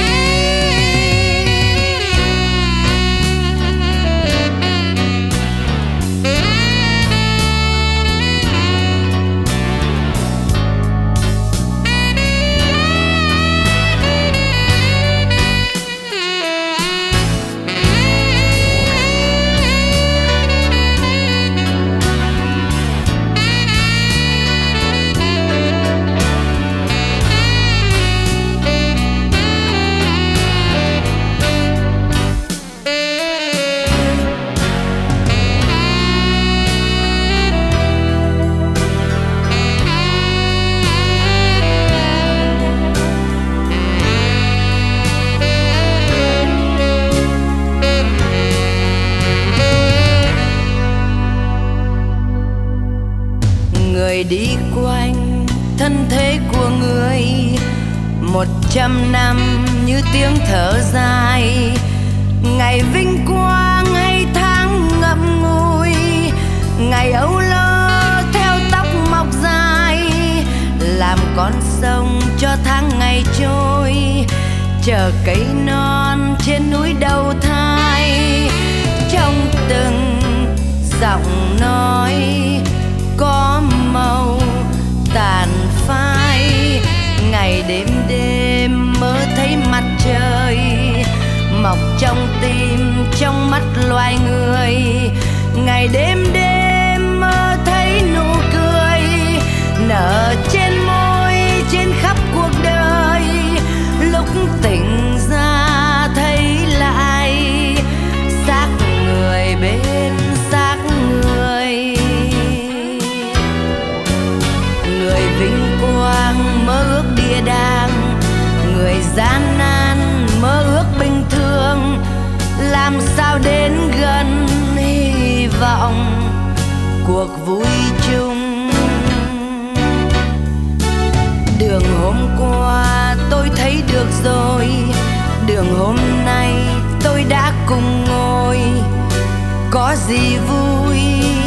Người đi quanh thân thế của người, 100 năm như tiếng thở dài. Ngày vinh quang hay tháng ngậm ngùi, ngày âu lo theo tóc mọc dài. Làm con sông cho tháng ngày trôi, chờ cây non trên núi đầu thai. giọng nói có màu tàn phai. Ngày đêm đêm mơ thấy mặt trời mọc trong tim trong mắt loài người. Ngày đêm đêm mơ thấy nụ cười nở trên môi trên khắp cuộc đời. Lúc tỉnh ra thấy lại xác người bên xác người. Người vinh quang mơ ước địa đàng, người gian nan mơ ước bình thường. Làm sao đến gần hy vọng cuộc vui chung. Đường hôm qua tôi thấy được rồi, đường hôm nay tôi đã cùng ngồi. Có gì vui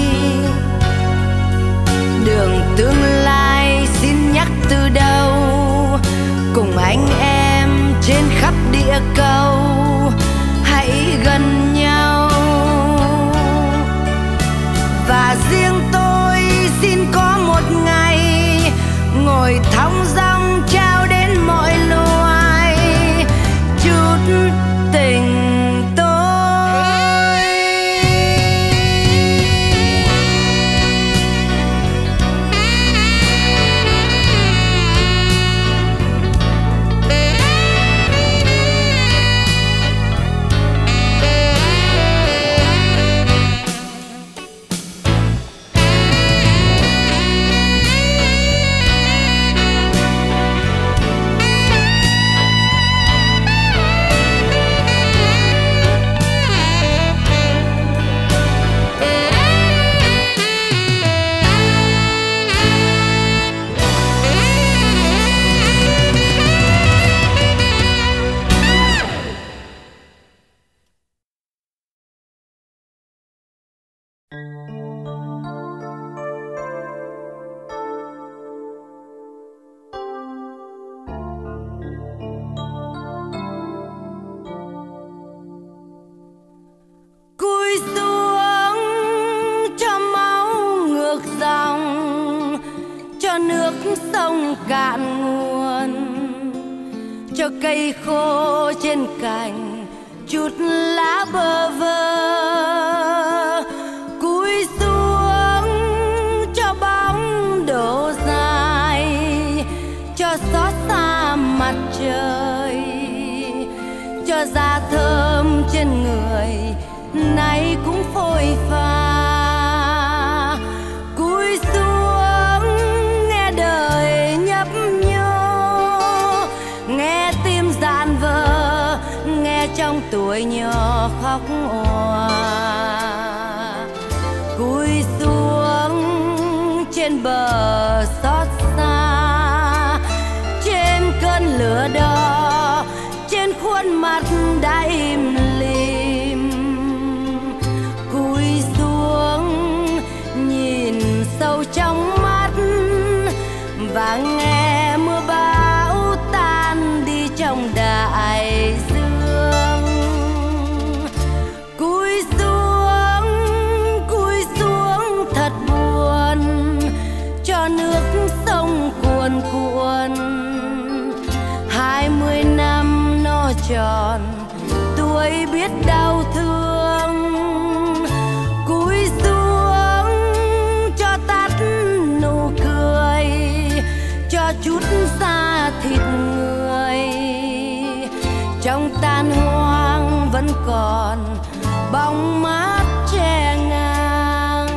đường tương lai xin nhắc từ đầu. Cùng anh em trên khắp địa cầu hãy gần nhau. Và riêng tôi xin có một ngày ngồi thong dong trao đến mọi loài chút tình tôi. Sông cạn nguồn cho cây khô trên cành chút lá bơ vơ. Cúi xuống cho bóng đổ dài, cho xót xa mặt trời, cho da thơm trên người nay cũng phôi pha. Cúi xuống nghe đời nhấp nhô, nghe tim dạn vỡ, nghe trong tuổi nhỏ khóc òa. Cúi xuống trên bờ xót xa, trên cơn lửa đỏ, trên khuôn mặt đã im lìm. Cúi xuống nhìn sâu trong mắt và nghe mưa bão tan đi trong đại dương. Cúi xuống thật buồn cho nước sông cuồn cuộn. 20 năm nó tròn tuổi biết đau thương. Cúi xuống cho tắt nụ cười, cho chút da thịt người. Trong tan hoang vẫn còn bóng mát che ngang.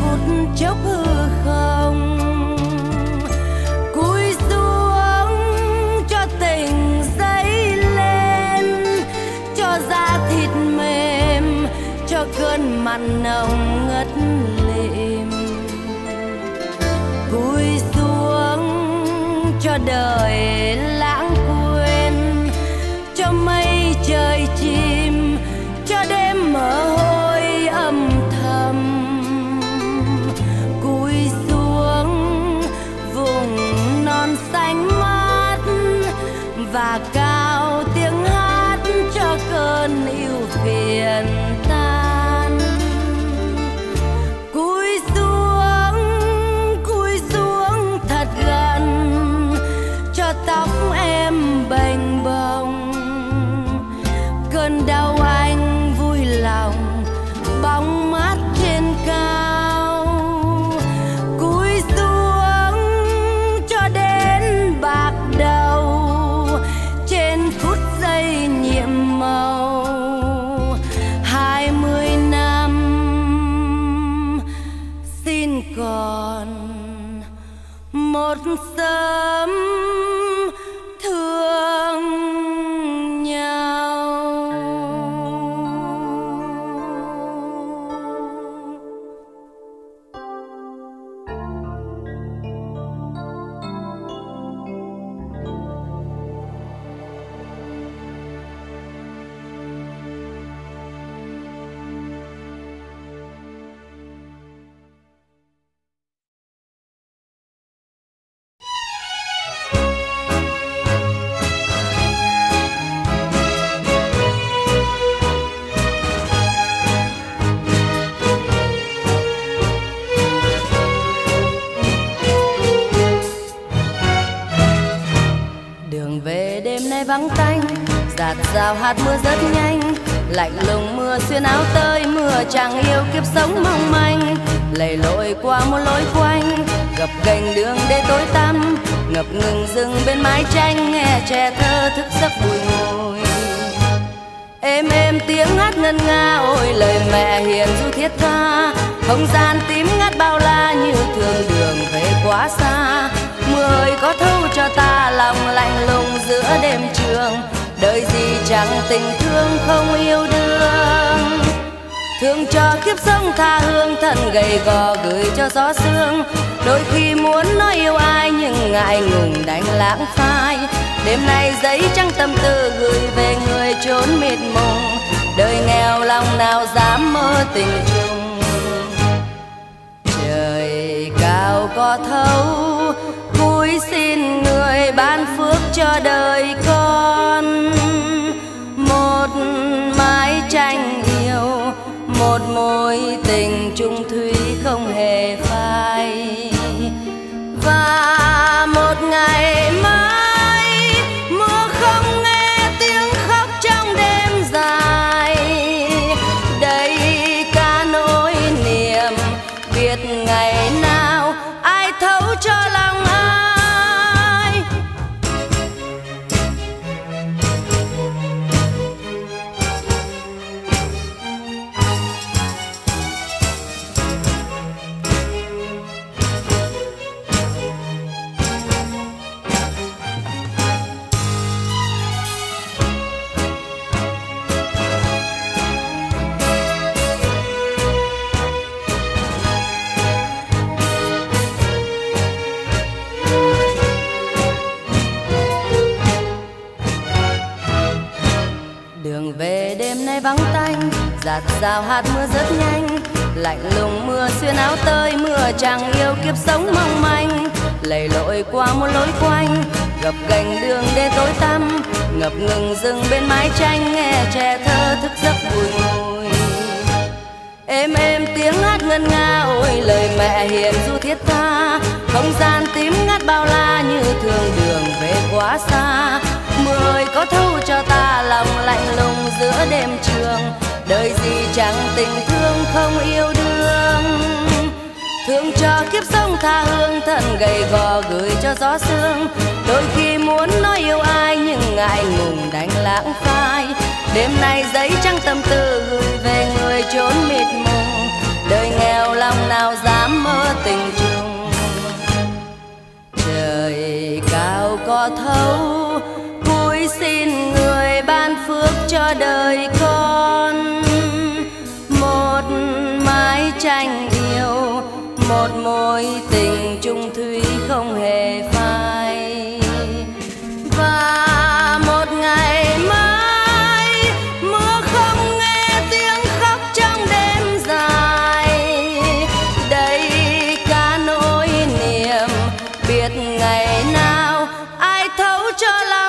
phút chốc hư không. Cúi xuống cho tình dấy lên, cho da thịt mềm, cho cơn mặn nồng ngất lịm. Cúi xuống cho đời lãng quên, cho mây trời chìm, cho đêm mờ hôi âm thầm. Cúi xuống vùng non xanh mát và cao tiếng hát cho cơn ưu phiền tan. Cúi xuống thật gần, cho tóc em bềnh bồng. Cơn đau anh vui lòng bóng mát trên cao. Cúi xuống cho đến bạc đầu trên phút giây nhiệm màu. 20 năm xin còn một sớm thương nhau. Đường về đêm nay vắng tanh, dạt dào hạt mưa rất nhanh. Lạnh lùng mưa xuyên áo tơi, mưa chẳng yêu kiếp sống mong manh. Lầy lội qua một lối quanh, gập ghềnh đường đê tối tăm. Ngập ngừng dừng bên mái tranh, nghe trẻ thơ thức giấc bùi ngùi. Êm êm tiếng hát ngân nga, ôi lời mẹ hiền ru thiết tha. Không gian tím ngắt bao la, như thường đường về quá xa. Mưa ơi có thấu cho ta lòng lạnh lùng giữa đêm trường. Đời gì chẳng tình thương không yêu đương. Thương cho kiếp sống tha hương, thân gầy gò gửi cho gió sương. Đôi khi muốn nói yêu ai nhưng ngại ngùng đành lãng phai. Đêm nay giấy trắng tâm tư gửi về người trốn mịt mùng. Đời nghèo lòng nào dám mơ tình chung. Trời cao có thấu, cúi xin người ban phước cho đời con. Một mái tranh yêu, một mối tình chung thủy không hề phai. Và một ngày mai mưa không nghe tiếng khóc trong đêm dài. Đây cả nỗi niềm biết ngày nào ai thấu cho lòng ai. Đường về đêm nay vắng tanh, dạt dào hạt mưa rất nhanh. Lạnh lùng mưa xuyên áo tơi, mưa chẳng yêu kiếp sống mong manh. Lầy lội qua một lối quanh, gập ghềnh đường đê tối tăm. Ngập ngừng dừng bên mái tranh, nghe trẻ thơ thức giấc bùi ngùi. Êm êm tiếng hát ngân nga, ôi lời mẹ hiền ru thiết tha. Không gian tím ngắt bao la, như thường đường về quá xa. Mưa ơi có thấu cho ta lòng lạnh lùng giữa đêm trường. Đời gì chẳng tình thương không yêu đương. Thương cho kiếp sống tha hương, thân gầy gò gửi cho gió sương. Đôi khi muốn nói yêu ai nhưng ngại ngùng đành lãng phai. Đêm nay giấy trắng tâm tư gửi về người trốn mịt mùng. Đời nghèo lòng nào dám thấu, cúi xin người ban phước cho đời con. Một mái tranh yêu, một mối tình chung thủy không hề phai. Và một ngày mai mưa không nghe tiếng khóc trong đêm dài, đây cả nỗi niềm biết ngày nào ai thấu cho lại.